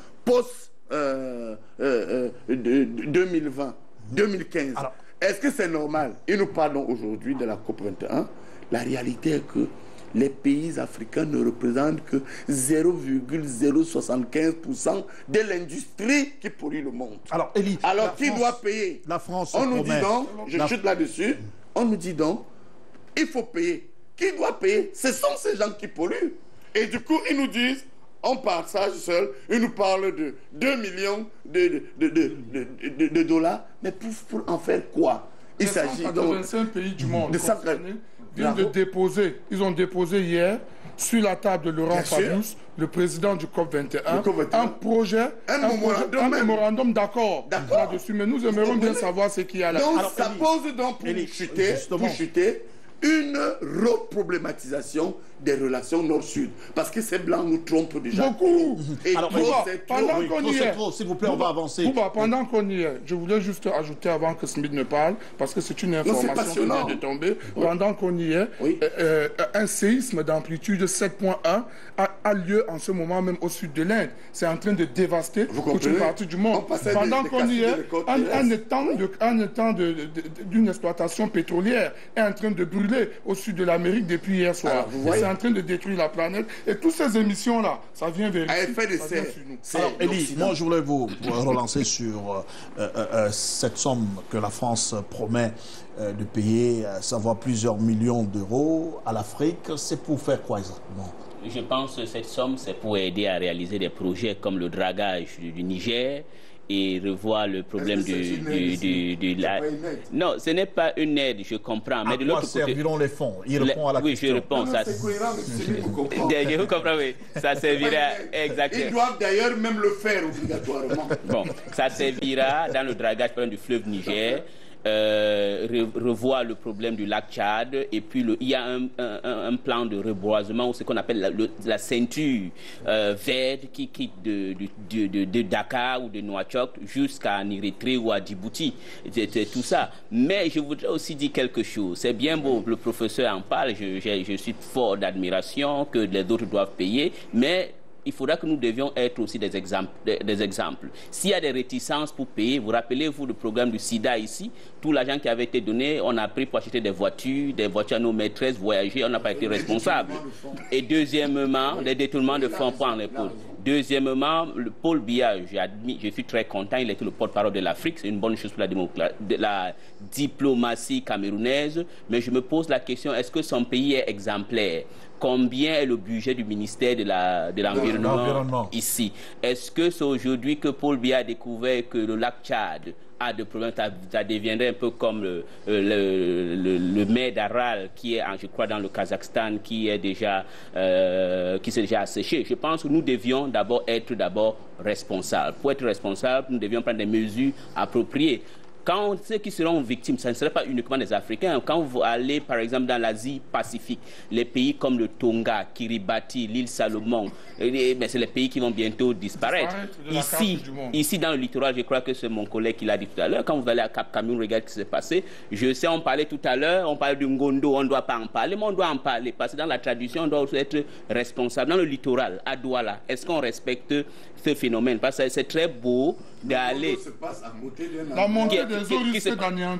post-2020, 2015. Est-ce que c'est normal? Et nous parlons aujourd'hui de la COP21. La réalité est que les pays africains ne représentent que 0,075% de l'industrie qui pollue le monde. Alors, Elie, qui doit payer? La France. On nous dit donc, je chute là-dessus, on nous dit donc, il faut payer. Qui doit payer? Ce sont ces gens qui polluent. Et du coup, ils nous disent, on partage seul, ils nous parlent de 2 millions de dollars, mais pour en faire quoi? Il s'agit donc... 85 pays du monde viennent de déposer, ils ont déposé hier sur la table de Laurent Fabius, le président du COP21, un projet, un mémorandum d'accord là-dessus. Mais nous aimerions bien savoir ce qu'il y a là. Donc ça pose donc pour chuter une reproblématisation des relations nord-sud. Parce que ces blancs nous trompent déjà. Beaucoup. Et alors, pendant qu'on y est, s'il vous plaît, on va avancer. Pendant qu'on y est, je voulais juste ajouter avant que Smith ne parle, parce que c'est une information qui vient de tomber. Oui. Pendant qu'on y est, un séisme d'amplitude 7.1 a lieu en ce moment même au sud de l'Inde. C'est en train de dévaster toute une partie du monde. Pendant qu'on y est, un étang d'une exploitation pétrolière est en train de brûler au sud de l'Amérique depuis hier soir. C'est en train de détruire la planète. Et toutes ces émissions-là, ça vient vers nous. Alors, Elie, moi, je voulais vous relancer sur cette somme que la France promet de payer, à savoir plusieurs millions d'euros à l'Afrique. C'est pour faire quoi exactement? Je pense que cette somme, c'est pour aider à réaliser des projets comme le dragage du Niger, et revoir le problème Non, ce n'est pas une aide, je comprends. Mais de l'autre côté, serviront les fonds? Il répond à la question. Oui, je réponds. Je vous comprends, oui. Ça servira exactement. Ils doivent d'ailleurs même le faire obligatoirement. Bon, ça servira dans le dragage du fleuve Niger. Revoir le problème du lac Tchad, et puis il y a un plan de reboisement, ou ce qu'on appelle la ceinture verte qui quitte de Dakar ou de Nouakchott jusqu'à Érythrée ou à Djibouti. C'est tout ça. Mais je voudrais aussi dire quelque chose. C'est bien beau, le professeur en parle, je suis fort d'admiration que les autres doivent payer, mais il faudra que nous devions être aussi des exemples. S'il y a des réticences pour payer, vous rappelez-vous le programme du SIDA ici, tout l'argent qui avait été donné, on a pris pour acheter des voitures à nos maîtresses, voyager, on n'a pas été responsable. Et deuxièmement, les détournements de fonds pour l'épaule. Deuxièmement, le Paul Biya, je suis très content, il était le porte-parole de l'Afrique, c'est une bonne chose pour la diplomatie camerounaise, mais je me pose la question, est-ce que son pays est exemplaire? Combien est le budget du ministère de l'Environnement ici? Est-ce que c'est aujourd'hui que Paul Biya a découvert que le lac Tchad a de problèmes, ça deviendrait un peu comme le maire d'Aral qui est, je crois, dans le Kazakhstan, qui s'est déjà asséché. Je pense que nous devions d'abord être responsables. Pour être responsables, nous devions prendre des mesures appropriées. Quand ceux qui seront victimes, ça ne serait pas uniquement des Africains. Quand vous allez, par exemple, dans l'Asie Pacifique, les pays comme le Tonga, Kiribati, l'île Salomon, c'est les pays qui vont bientôt disparaître. Ici, dans le littoral, je crois que c'est mon collègue qui l'a dit tout à l'heure. Quand vous allez à Cap Cameroun, regardez ce qui s'est passé. Je sais, on parlait tout à l'heure, on parlait du Ngondo, on ne doit pas en parler, mais on doit en parler. Parce que dans la tradition, on doit aussi être responsable. Dans le littoral, à Douala, est-ce qu'on respecte ce phénomène? Parce que c'est très beau d'aller... La montée des eaux risque d'anéantir.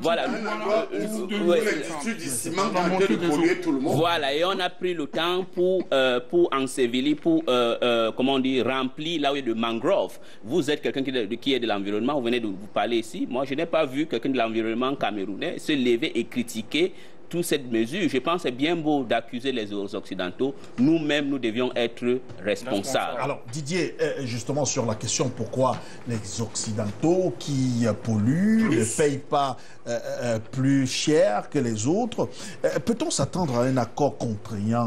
Voilà, et on a pris le temps pour ensevelir, pour comment on dit, remplir là où il y a de mangrove. Vous êtes quelqu'un qui est de l'environnement, vous venez de vous parler ici. Moi, je n'ai pas vu quelqu'un de l'environnement camerounais se lever et critiquer toute cette mesure. Je pense que c'est bien beau d'accuser les Occidentaux. Nous-mêmes, nous devions être responsables. Alors, Didier, justement sur la question pourquoi les Occidentaux qui polluent ne payent pas plus cher que les autres, peut-on s'attendre à un accord contraignant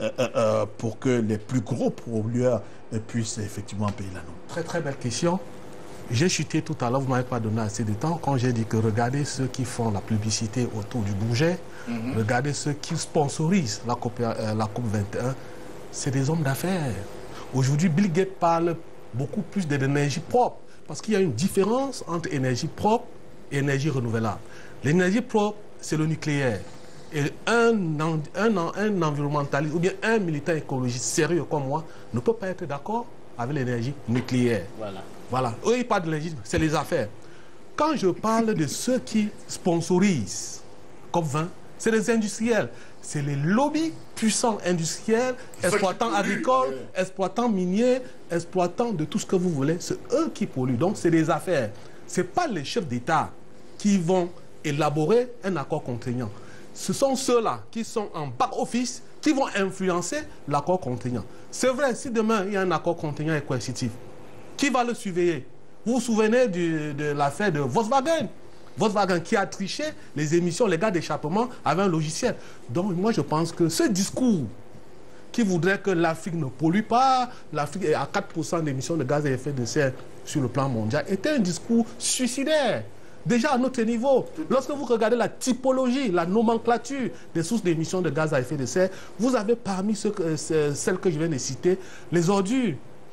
pour que les plus gros pollueurs puissent effectivement payer la nôtre? Très très belle question. J'ai chuté tout à l'heure, vous ne m'avez pas donné assez de temps, quand j'ai dit que regardez ceux qui font la publicité autour du budget, regardez ceux qui sponsorisent la COP 21, c'est des hommes d'affaires. Aujourd'hui, Bill Gates parle beaucoup plus de l'énergie propre, parce qu'il y a une différence entre énergie propre et énergie renouvelable. L'énergie propre, c'est le nucléaire. Et un environnementaliste ou bien un militant écologiste sérieux comme moi ne peut pas être d'accord avec l'énergie nucléaire. Voilà. Eux, ils parlent de l'énergie, c'est les affaires. Quand je parle de ceux qui sponsorisent COP20, c'est les industriels. C'est les lobbies puissants industriels, exploitants agricoles, exploitants miniers, exploitants de tout ce que vous voulez. C'est eux qui polluent. Donc, c'est des affaires. Ce n'est pas les chefs d'État qui vont élaborer un accord contraignant. Ce sont ceux-là qui sont en back-office qui vont influencer l'accord contraignant. C'est vrai, si demain, il y a un accord contraignant et coercitif, qui va le surveiller? Vous vous souvenez de l'affaire de Volkswagen? Volkswagen qui a triché les émissions, les gaz d'échappement avec un logiciel. Donc moi je pense que ce discours qui voudrait que l'Afrique ne pollue pas, l'Afrique est à 4% d'émissions de gaz à effet de serre sur le plan mondial, était un discours suicidaire. Déjà à notre niveau, lorsque vous regardez la typologie, la nomenclature des sources d'émissions de gaz à effet de serre, vous avez parmi celles que je viens de citer, les ordures,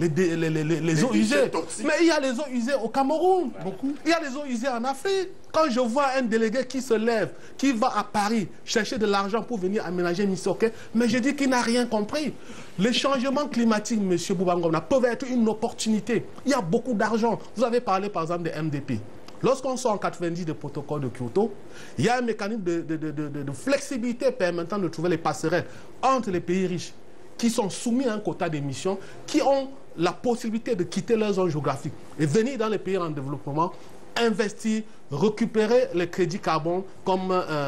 les eaux usées. Mais il y a les eaux usées au Cameroun, beaucoup. Il y a les eaux usées en Afrique. Quand je vois un délégué qui se lève, qui va à Paris chercher de l'argent pour venir aménager Missoké, mais je dis qu'il n'a rien compris. Les changements climatiques, M. Bouba Ngomna, peuvent être une opportunité. Il y a beaucoup d'argent. Vous avez parlé par exemple des MDP. Lorsqu'on sort en 90 du protocole de Kyoto, il y a un mécanisme de flexibilité permettant de trouver les passerelles entre les pays riches qui sont soumis à un quota d'émissions, qui ont la possibilité de quitter leur zone géographique et venir dans les pays en développement, investir, récupérer les crédits carbone comme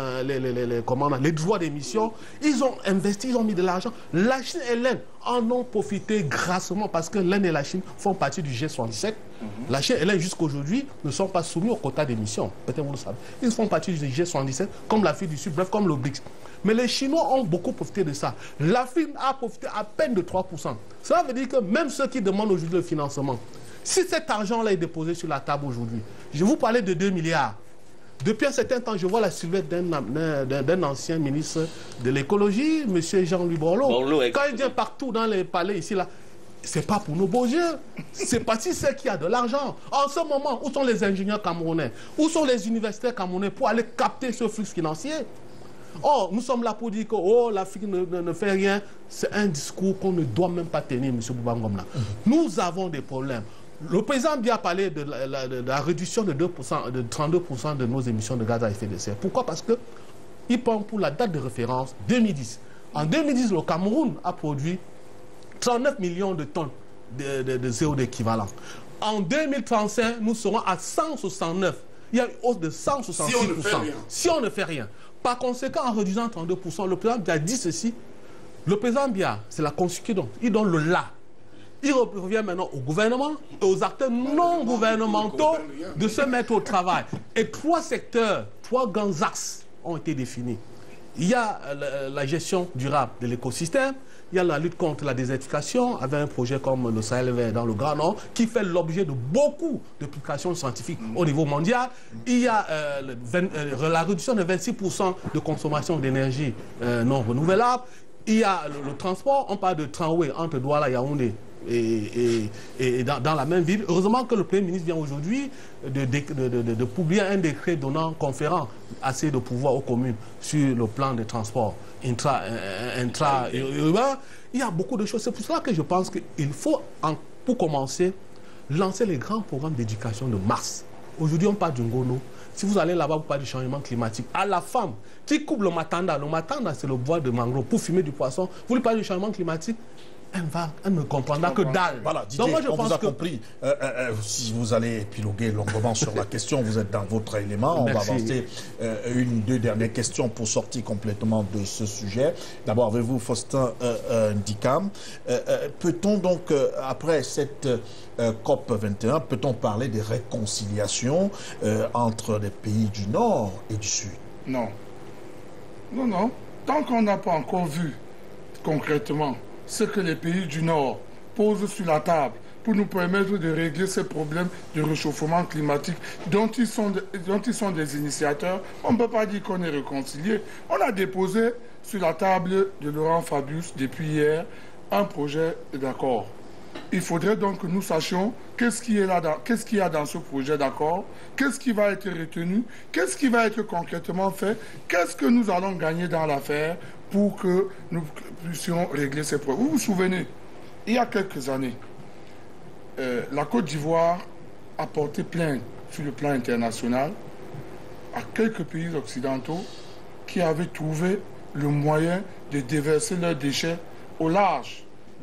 les droits d'émission. Ils ont investi, ils ont mis de l'argent. La Chine et l'Inde en ont profité grassement parce que l'Inde et la Chine font partie du G77. La Chine et l'Inde jusqu'aujourd'hui ne sont pas soumis au quota d'émission. Peut-être vous le savez. Ils font partie du G77 comme l'Afrique du Sud, bref, comme le BRICS. Mais les Chinois ont beaucoup profité de ça. L'Afrique a profité à peine de 3%. Cela veut dire que même ceux qui demandent aujourd'hui le financement, si cet argent-là est déposé sur la table aujourd'hui, je vous parlais de 2 milliards. Depuis un certain temps, je vois la silhouette d'un ancien ministre de l'écologie, M. Jean-Louis Borloo. Quand il vient partout dans les palais ici, là, c'est pas pour nos beaux yeux. C'est parti ceux qui a de l'argent. En ce moment, où sont les ingénieurs camerounais? Où sont les universitaires camerounais pour aller capter ce flux financier? Oh, nous sommes là pour dire que l'Afrique ne fait rien. C'est un discours qu'on ne doit même pas tenir, M. Bouba Ngomna. Nous avons des problèmes. Le président Biya a parlé de la réduction de 32% de nos émissions de gaz à effet de serre. Pourquoi? Parce qu'il prend pour la date de référence 2010. En 2010, le Cameroun a produit 39 millions de tonnes de CO2 équivalent. En 2035, nous serons à 169. Il y a une hausse de 166%. Si on ne fait rien. Par conséquent, en réduisant 32%, le président Biya dit ceci. Le président Biya, c'est la constitution. Il donne le là. Il revient maintenant au gouvernement et aux acteurs non gouvernementaux de se mettre au travail. Et 3 secteurs, 3 grands axes ont été définis. Il y a la gestion durable de l'écosystème, il y a la lutte contre la désertification avec un projet comme le Sahel vert dans le Grand Nord qui fait l'objet de beaucoup de publications scientifiques au niveau mondial. Il y a la réduction de 26% de consommation d'énergie non renouvelable. Il y a le transport, on parle de tramway entre Douala et Yaoundé et dans la même ville. Heureusement que le Premier ministre vient aujourd'hui de publier un décret donnant conférant assez de pouvoir aux communes sur le plan des transports intra-urbains. Il y a beaucoup de choses. C'est pour cela que je pense qu'il faut, pour commencer, lancer les grands programmes d'éducation de masse. Aujourd'hui, on parle du Ngono. Si vous allez là-bas, vous parlez du changement climatique. À la femme qui coupe le matanda c'est le bois de mangrove pour fumer du poisson, vous lui parlez du changement climatique, elle ne comprendra que dalle. Voilà, Didier, donc moi, on vous a compris. Si vous allez épiloguer longuement sur la question, vous êtes dans votre élément. On va avancer 2 dernières questions pour sortir complètement de ce sujet. D'abord, avec vous, Faustin Ndikam. Peut-on donc, après cette COP 21, peut-on parler de réconciliation entre les pays du Nord et du Sud? Non. Non, non. Tant qu'on n'a pas encore vu concrètement ce que les pays du Nord posent sur la table pour nous permettre de régler ces problèmes de réchauffement climatique dont ils sont des initiateurs, on ne peut pas dire qu'on est réconcilié. On a déposé sur la table de Laurent Fabius depuis hier un projet d'accord. Il faudrait donc que nous sachions qu'est-ce qu'il y a dans ce projet d'accord, qu'est-ce qui va être retenu, qu'est-ce qui va être concrètement fait, qu'est-ce que nous allons gagner dans l'affaire pour que nous puissions régler ces problèmes. Vous vous souvenez, il y a quelques années, la Côte d'Ivoire a porté plainte sur le plan international à quelques pays occidentaux qui avaient trouvé le moyen de déverser leurs déchets au large.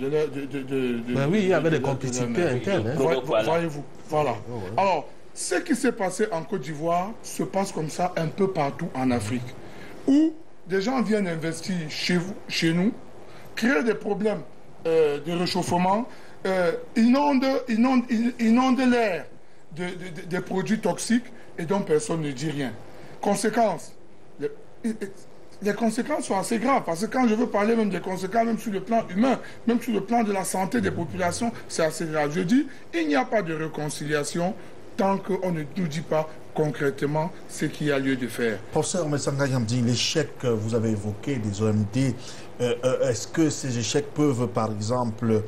Oui, il y avait des complicités internes. Voyez-vous, voilà. Alors, ce qui s'est passé en Côte d'Ivoire se passe comme ça un peu partout en Afrique, où des gens viennent investir chez nous, créer des problèmes de réchauffement, inondent l'air des produits toxiques et dont personne ne dit rien. Conséquences. Les conséquences sont assez graves, parce que quand je veux parler même des conséquences, même sur le plan humain, même sur le plan de la santé des populations, c'est assez grave. Je dis, il n'y a pas de réconciliation tant qu'on ne nous dit pas concrètement ce qu'il y a lieu de faire. Professeur Messanga Yamdi, l'échec que vous avez évoqué des OMD, est-ce que ces échecs peuvent, par exemple,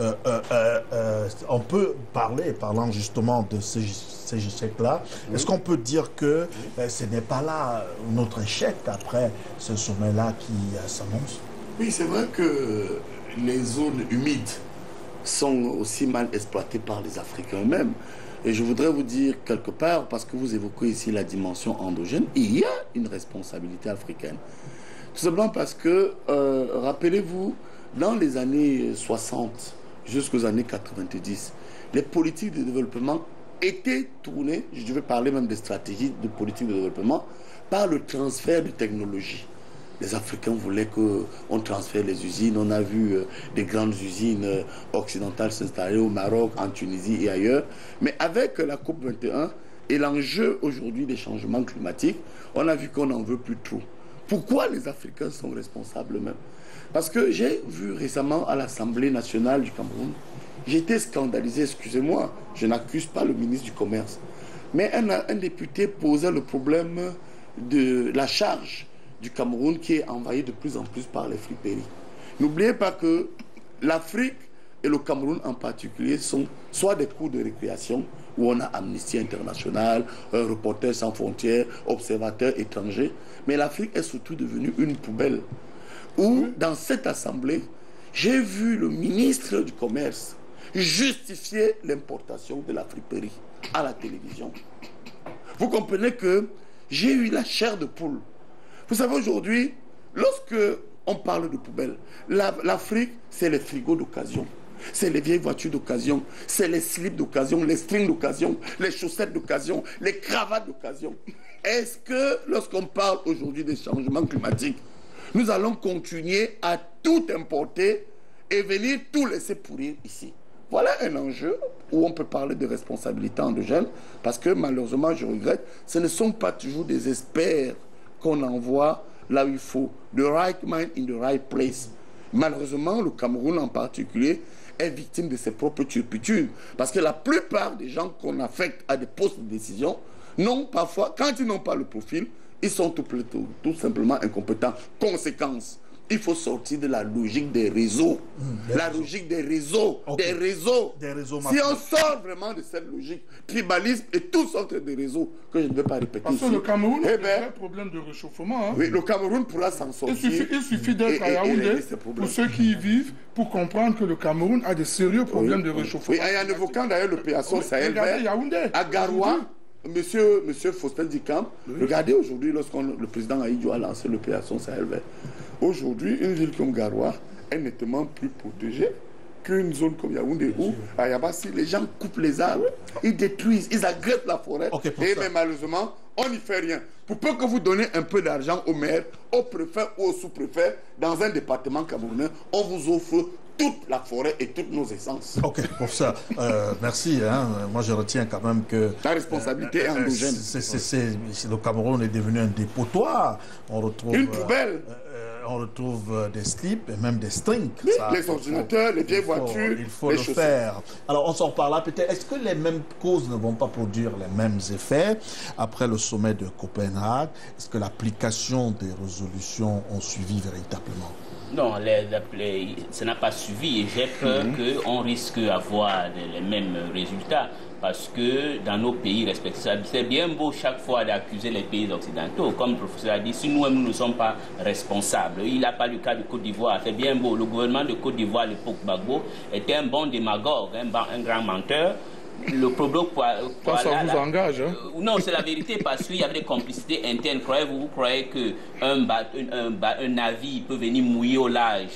on peut parlant justement de ces échecs-là, est-ce qu'on peut dire que ce n'est pas là notre échec après ce sommet-là qui s'annonce? Oui, c'est vrai que les zones humides sont aussi mal exploitées par les Africains eux-mêmes. Et je voudrais vous dire quelque part, parce que vous évoquez ici la dimension endogène, il y a une responsabilité africaine. Tout simplement parce que, rappelez-vous, dans les années 60 jusqu'aux années 90, les politiques de développement étaient tournées, je vais parler même des stratégies de politique de développement, par le transfert de technologie. Les Africains voulaient qu'on transfère les usines. On a vu des grandes usines occidentales s'installer au Maroc, en Tunisie et ailleurs. Mais avec la COP 21 et l'enjeu aujourd'hui des changements climatiques, on a vu qu'on n'en veut plus trop. Pourquoi les Africains sont responsables eux-mêmes? Parce que j'ai vu récemment à l'Assemblée nationale du Cameroun, j'ai été scandalisé, excusez-moi, je n'accuse pas le ministre du Commerce, mais un député posait le problème de la charge du Cameroun qui est envahi de plus en plus par les friperies. N'oubliez pas que l'Afrique et le Cameroun en particulier sont soit des cours de récréation où on a Amnesty International, Reporters sans frontières, observateurs étrangers, mais l'Afrique est surtout devenue une poubelle où dans cette assemblée, j'ai vu le ministre du Commerce justifier l'importation de la friperie à la télévision. Vous comprenez que j'ai eu la chair de poule. Vous savez, aujourd'hui, lorsque on parle de poubelle, l'Afrique, c'est les frigos d'occasion, c'est les vieilles voitures d'occasion, c'est les slips d'occasion, les strings d'occasion, les chaussettes d'occasion, les cravates d'occasion. Est-ce que, lorsqu'on parle aujourd'hui des changements climatiques, nous allons continuer à tout importer et venir tout laisser pourrir ici? voilà un enjeu où on peut parler de responsabilité endogène, parce que malheureusement, je regrette, ce ne sont pas toujours des experts qu'on envoie là où il faut. The right mind in the right place. Malheureusement, le Cameroun en particulier est victime de ses propres turpitudes, parce que la plupart des gens qu'on affecte à des postes de décision n'ont parfois, quand ils n'ont pas le profil, ils sont tout simplement incompétents. Conséquence, il faut sortir de la logique des réseaux. Logique des réseaux. Okay. Des réseaux. Si on sort vraiment de cette logique, tribalisme et toutes sortes de réseaux, que je ne vais pas répéter parce ici. que le Cameroun a un vrai problème de réchauffement. Hein. Oui, le Cameroun pourra s'en sortir. Il suffit d'être à Yaoundé, pour ceux qui y vivent, pour comprendre que le Cameroun a des sérieux problèmes de réchauffement. Oui, en évoquant d'ailleurs le PASO Sahel vert, à Garoua, Monsieur Faustin Dicamp, regardez aujourd'hui, le président Aïdjo a lancé le PASO Sahel vert. Aujourd'hui, une ville comme Garoua est nettement plus protégée qu'une zone comme Yaoundé où, à Yabassi, les gens coupent les arbres, ils détruisent, ils agressent la forêt. Et mais malheureusement, on n'y fait rien. Pour peu que vous donnez un peu d'argent au maire, au préfet ou au sous-préfet, dans un département camerounais, on vous offre toute la forêt et toutes nos essences. Ok, pour ça, merci. Moi, je retiens quand même que... La responsabilité est endogène. Le Cameroun est devenu un dépotoir. On retrouve... Une poubelle. On retrouve des slips et même des strings. Les ordinateurs, les vieilles voitures. Il faut le faire. Alors, on s'en reparlera peut-être. Est-ce que les mêmes causes ne vont pas produire les mêmes effets après le sommet de Copenhague? Est-ce que l'application des résolutions ont suivi véritablement? Non, ça n'a pas suivi et j'ai peur qu'on risque d'avoir les mêmes résultats parce que dans nos pays respectifs, c'est bien beau chaque fois d'accuser les pays occidentaux. Comme le professeur a dit, si nous-mêmes nous ne sommes pas responsables, il n'a pas le cas de Côte d'Ivoire, c'est bien beau. Le gouvernement de Côte d'Ivoire, l'époque Gbagbo, était un bon démagogue, un grand menteur. Le problème, ça vous engage, hein? Non, c'est la vérité parce qu'il y avait des complicités internes. Vous croyez qu'un navire peut venir mouiller au large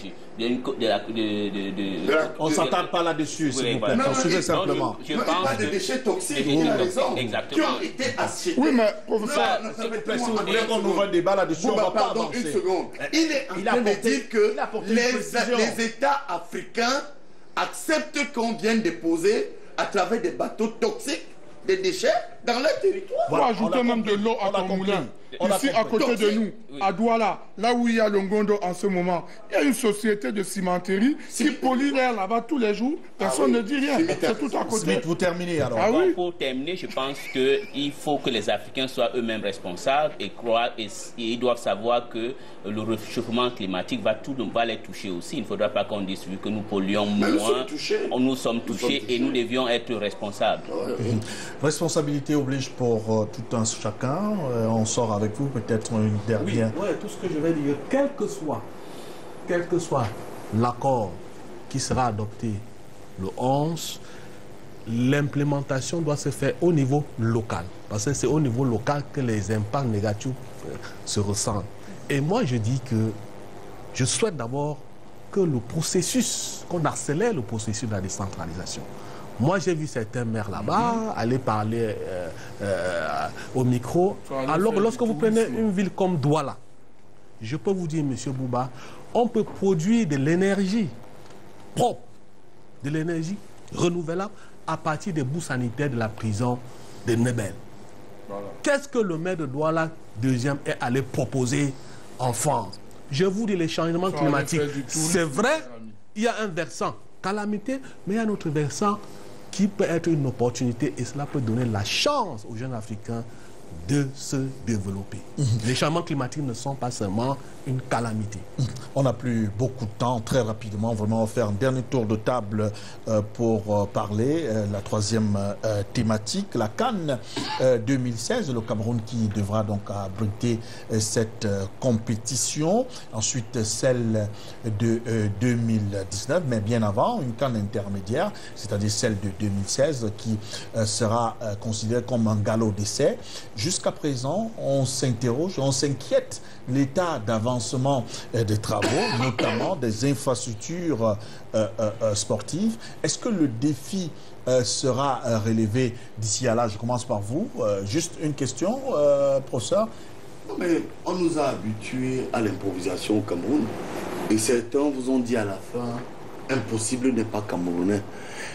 on ne s'entend pas là-dessus, s'il vous plaît. Suivez simplement. Je pense que des déchets toxiques, exactement, qui ont été achetés. Oui, mais professeur, si vous voulez qu'on ouvre un débat là-dessus, on va pas avancer. Une seconde. Il est en train de dire que les États africains acceptent qu'on vienne déposer à travers des bateaux toxiques des déchets dans leur territoire. Voilà, ajouter même de l'eau à ton moulin. Ici, à côté de nous, à Douala, là où il y a le Ngondo en ce moment, il y a une société de cimenterie qui pollue l'air là-bas tous les jours. Personne ne dit rien. C'est tout à côté. Smith, vous terminez alors. Pour terminer, je pense qu'il faut que les Africains soient eux-mêmes responsables et ils doivent savoir que le réchauffement climatique va les toucher aussi. Il ne faudra pas qu'on dise que nous polluons moins. Nous sommes touchés et nous devions être responsables. Responsabilité oblige pour tout un chacun. On sort avec vous peut-être une dernière. Oui, tout ce que je vais dire, quel que soit l'accord qui sera adopté le 11, l'implémentation doit se faire au niveau local. Parce que c'est au niveau local que les impacts négatifs se ressentent. Et moi, je dis que je souhaite d'abord que le processus, qu'on accélère le processus de la décentralisation. Moi, j'ai vu certains maires là-bas aller parler au micro. Alors, lorsque vous prenez une ville comme Douala, je peux vous dire, M. Bouba, on peut produire de l'énergie propre, de l'énergie renouvelable à partir des bouts sanitaires de la prison de Nebel. Voilà. Qu'est-ce que le maire de Douala, deuxième, est allé proposer en France? Je vous dis, les changements climatiques, c'est vrai, il y a un versant calamité, mais il y a un autre versant qui peut être une opportunité et cela peut donner la chance aux jeunes Africains de se développer. Les changements climatiques ne sont pas seulement une calamité. On n'a plus beaucoup de temps, très rapidement, vraiment on va faire un dernier tour de table pour parler. La troisième thématique, la CAN 2016, le Cameroun qui devra donc abriter cette compétition. Ensuite, celle de 2019, mais bien avant, une CAN intermédiaire, c'est-à-dire celle de 2016 qui sera considérée comme un galop d'essai. Jusqu'à présent, on s'interroge, on s'inquiète l'état d'avancement des travaux, notamment des infrastructures sportives. Est-ce que le défi sera relevé d'ici à là? Je commence par vous. Juste une question, professeur. Mais on nous a habitués à l'improvisation au Cameroun. Et certains vous ont dit à la fin, impossible n'est pas camerounais.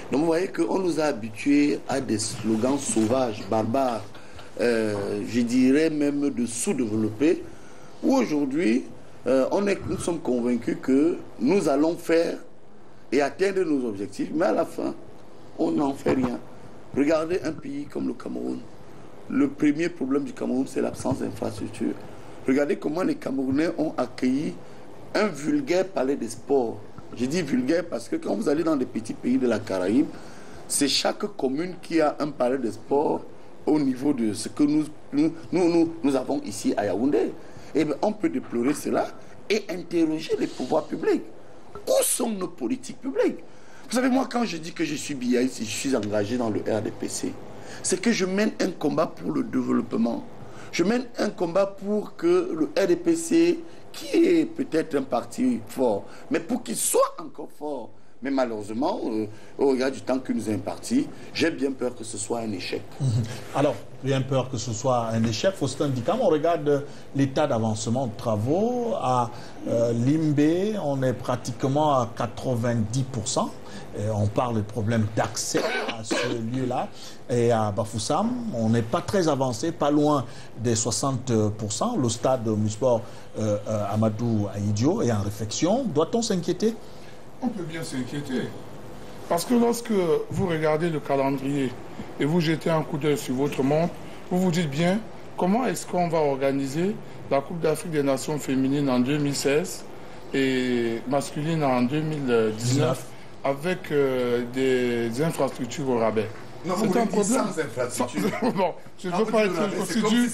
Donc vous voyez qu'on nous a habitués à des slogans sauvages, barbares, je dirais même de sous-développés, où aujourd'hui, nous sommes convaincus que nous allons faire et atteindre nos objectifs, mais à la fin, on n'en fait rien. Regardez un pays comme le Cameroun. Le premier problème du Cameroun, c'est l'absence d'infrastructures. Regardez comment les Camerounais ont accueilli un vulgaire palais des sports. Je dis vulgaire parce que quand vous allez dans des petits pays de la Caraïbe, c'est chaque commune qui a un palais des sports au niveau de ce que nous avons ici à Yaoundé. Et bien, on peut déplorer cela et interroger les pouvoirs publics. Où sont nos politiques publiques? Vous savez, moi, quand je dis que je suis biaïste, je suis engagé dans le RDPC, c'est que je mène un combat pour le développement. Je mène un combat pour que le RDPC, qui est peut-être un parti fort, mais pour qu'il soit encore fort. Mais malheureusement, au regard du temps que nous est imparti, j'ai bien peur que ce soit un échec. Alors, bien peur que ce soit un échec. Faustin Dikam, on regarde l'état d'avancement de travaux. À Limbé, on est pratiquement à 90%. Et on parle de problème d'accès à ce lieu-là. Et à Bafoussam, on n'est pas très avancé, pas loin des 60%. Le stade Omnisport Amadou Ahidjo est en réflexion. Doit-on s'inquiéter? On peut bien s'inquiéter. Parce que lorsque vous regardez le calendrier et vous jetez un coup d'œil sur votre montre, vous vous dites bien comment est-ce qu'on va organiser la Coupe d'Afrique des Nations féminines en 2016 et masculine en 2019 avec des infrastructures au rabais. Non, c'est un problème. Sans infrastructure. Bon, je ne veux pas être constitué.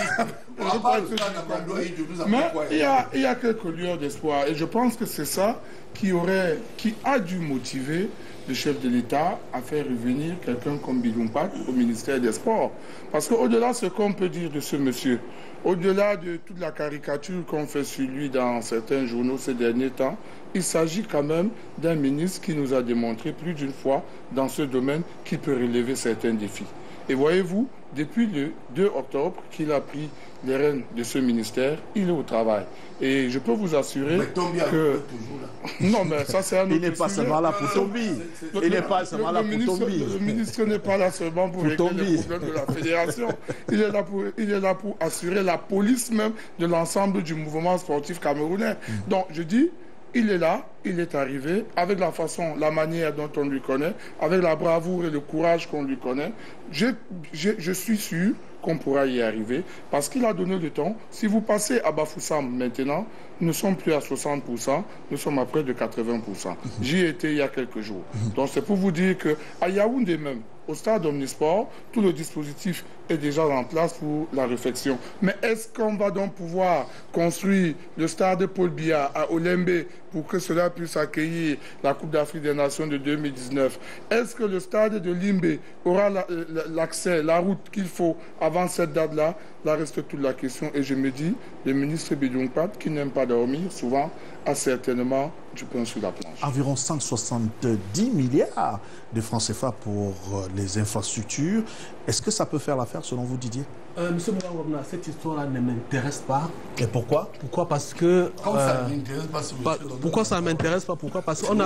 Mais il y a quelques lueurs d'espoir. Et je pense que c'est ça qui a dû motiver le chef de l'État à faire revenir quelqu'un comme Biloumpat au ministère des Sports. Parce qu'au-delà de ce qu'on peut dire de ce monsieur, au-delà de toute la caricature qu'on fait sur lui dans certains journaux ces derniers temps, il s'agit quand même d'un ministre qui nous a démontré plus d'une fois dans ce domaine qu'il peut relever certains défis. Et voyez-vous, depuis le 2 octobre qu'il a pris les rênes de ce ministère, il est au travail. Et je peux vous assurer que... Non, mais ça c'est un autre sujet. Il n'est pas seulement là pour Tombi. Il n'est pas seulement là pour Tombi. Le ministre n'est pas là seulement pour régler les problèmes de la fédération. Il est là pour assurer la police même de l'ensemble du mouvement sportif camerounais. Donc je dis, il est là, il est arrivé, avec la manière dont on lui connaît, avec la bravoure et le courage qu'on lui connaît. Je suis sûr qu'on pourra y arriver, parce qu'il a donné le temps. Si vous passez à Bafoussam maintenant, nous ne sommes plus à 60%, nous sommes à près de 80%. J'y étais il y a quelques jours. Donc c'est pour vous dire qu'à Yaoundé même, au stade Omnisport, tout le dispositif est déjà en place pour la réflexion. Mais est-ce qu'on va donc pouvoir construire le stade Paul Biya à Olembe pour que cela puisse accueillir la Coupe d'Afrique des Nations de 2019? Est-ce que le stade de Limbé aura l'accès, la route qu'il faut avant cette date-là? Là reste toute la question. Et je me dis, le ministre Biloumpat, qui n'aime pas dormir, souvent, a certainement du pain sur la planche. Environ 170 milliards de francs CFA pour les infrastructures. Est-ce que ça peut faire l'affaire, selon vous, Didier? Monsieur Mouangomna, cette histoire-là ne m'intéresse pas. Et pourquoi? Pourquoi? Parce que... Pourquoi ça ne m'intéresse pas? Pourquoi? Parce qu'on n'a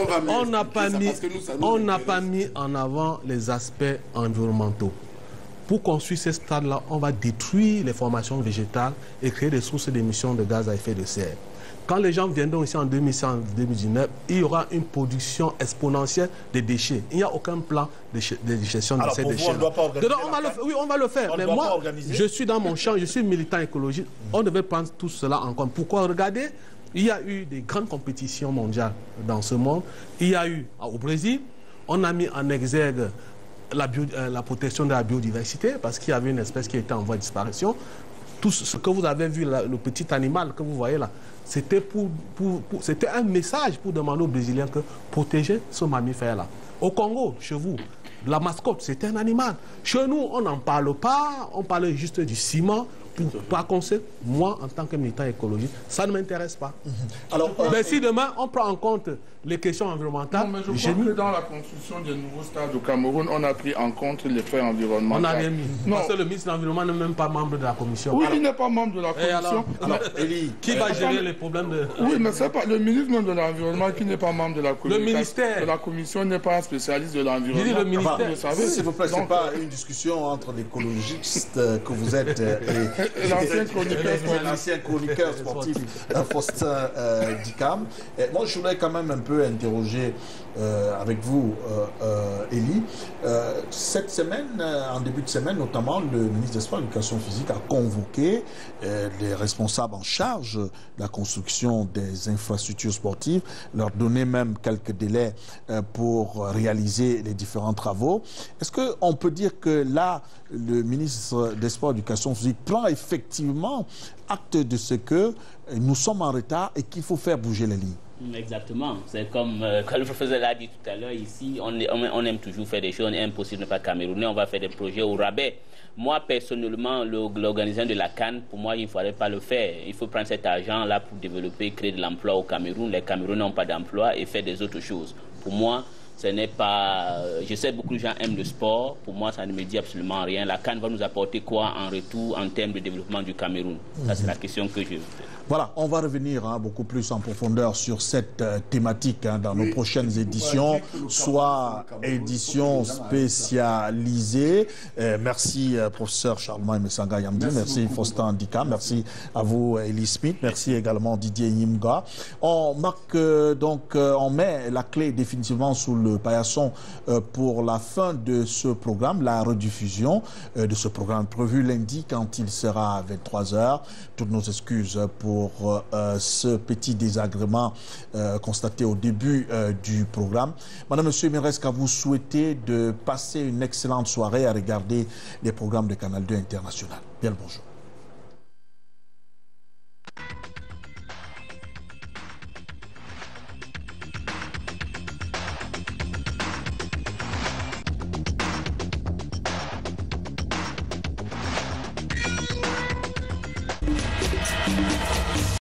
pas mis en avant les aspects environnementaux. Pour construire ces stades-là, on va détruire les formations végétales et créer des sources d'émissions de gaz à effet de serre. Quand les gens viendront ici en 2019, il y aura une production exponentielle des déchets. Il n'y a aucun plan de gestion de ces déchets. Oui, on va le faire. Mais moi, je suis dans mon champ, je suis militant écologiste. On devait prendre tout cela en compte. Pourquoi? Regardez, il y a eu des grandes compétitions mondiales dans ce monde. Il y a eu au Brésil, on a mis en exergue la protection de la biodiversité parce qu'il y avait une espèce qui était en voie de disparition. Tout ce que vous avez vu, le petit animal que vous voyez là, c'était c'était un message pour demander aux Brésiliens que protéger ce mammifère-là. Au Congo, chez vous, la mascotte, c'était un animal. Chez nous, on n'en parle pas, on parle juste du ciment, Par conséquent, moi, en tant que militant écologiste, ça ne m'intéresse pas. Alors, mais si demain, on prend en compte les questions environnementales... Non, mais je crois que dans la construction des nouveaux stades au Cameroun, on a pris en compte les faits environnementaux. On n'a rien mis. Non. Parce que le ministre de l'Environnement n'est même pas membre de la commission. Oui, il n'est pas membre de la commission. alors Elie, qui va gérer les problèmes de... Oui, mais c'est pas le ministre même de l'Environnement qui n'est pas membre de la commission. Le ministère de la commission n'est pas un spécialiste de l'environnement. Je dis le ministère. Vous savez. s'il vous plaît, ce n'est pas une discussion entre l'écologiste que vous êtes et l'ancien chroniqueur sportif Faustin Dikam. Moi, je voulais quand même un peu interroger avec vous, Elie. Cette semaine, en début de semaine, notamment, le ministre des Sports et de l'Éducation physique a convoqué les responsables en charge de la construction des infrastructures sportives, leur donner même quelques délais pour réaliser les différents travaux. Est-ce qu'on peut dire que là, le ministre des Sports et de l'Éducation physique prend effectivement acte de ce que nous sommes en retard et qu'il faut faire bouger les lignes? Exactement. C'est comme le professeur l'a dit tout à l'heure, ici, on aime toujours faire des choses, on est impossible de ne pas camerounais, on va faire des projets au rabais. Moi, personnellement, l'organisation de la CAN, pour moi, il ne faudrait pas le faire. Il faut prendre cet argent-là pour développer, créer de l'emploi au Cameroun. Les Camerounais n'ont pas d'emploi et faire des autres choses. Pour moi, ce n'est pas... Je sais beaucoup de gens aiment le sport. Pour moi, ça ne me dit absolument rien. La CAN va nous apporter quoi en retour en termes de développement du Cameroun? Ça, c'est la question que je... Voilà, on va revenir beaucoup plus en profondeur sur cette thématique dans nos prochaines éditions, soit éditions spécialisées. Merci, professeur Charlemagne Messanga Yamdi, merci Faustin Dikam, merci à vous, Elie Smith, merci également Didier Nyimga. On marque on met la clé définitivement sous le paillasson pour la fin de ce programme, la rediffusion de ce programme prévu lundi quand il sera à 23 h. Toutes nos excuses pour ce petit désagrément constaté au début du programme. Madame, Monsieur, il me reste qu'à vous souhaiter de passer une excellente soirée à regarder les programmes de Canal 2 International. Bien le bonjour.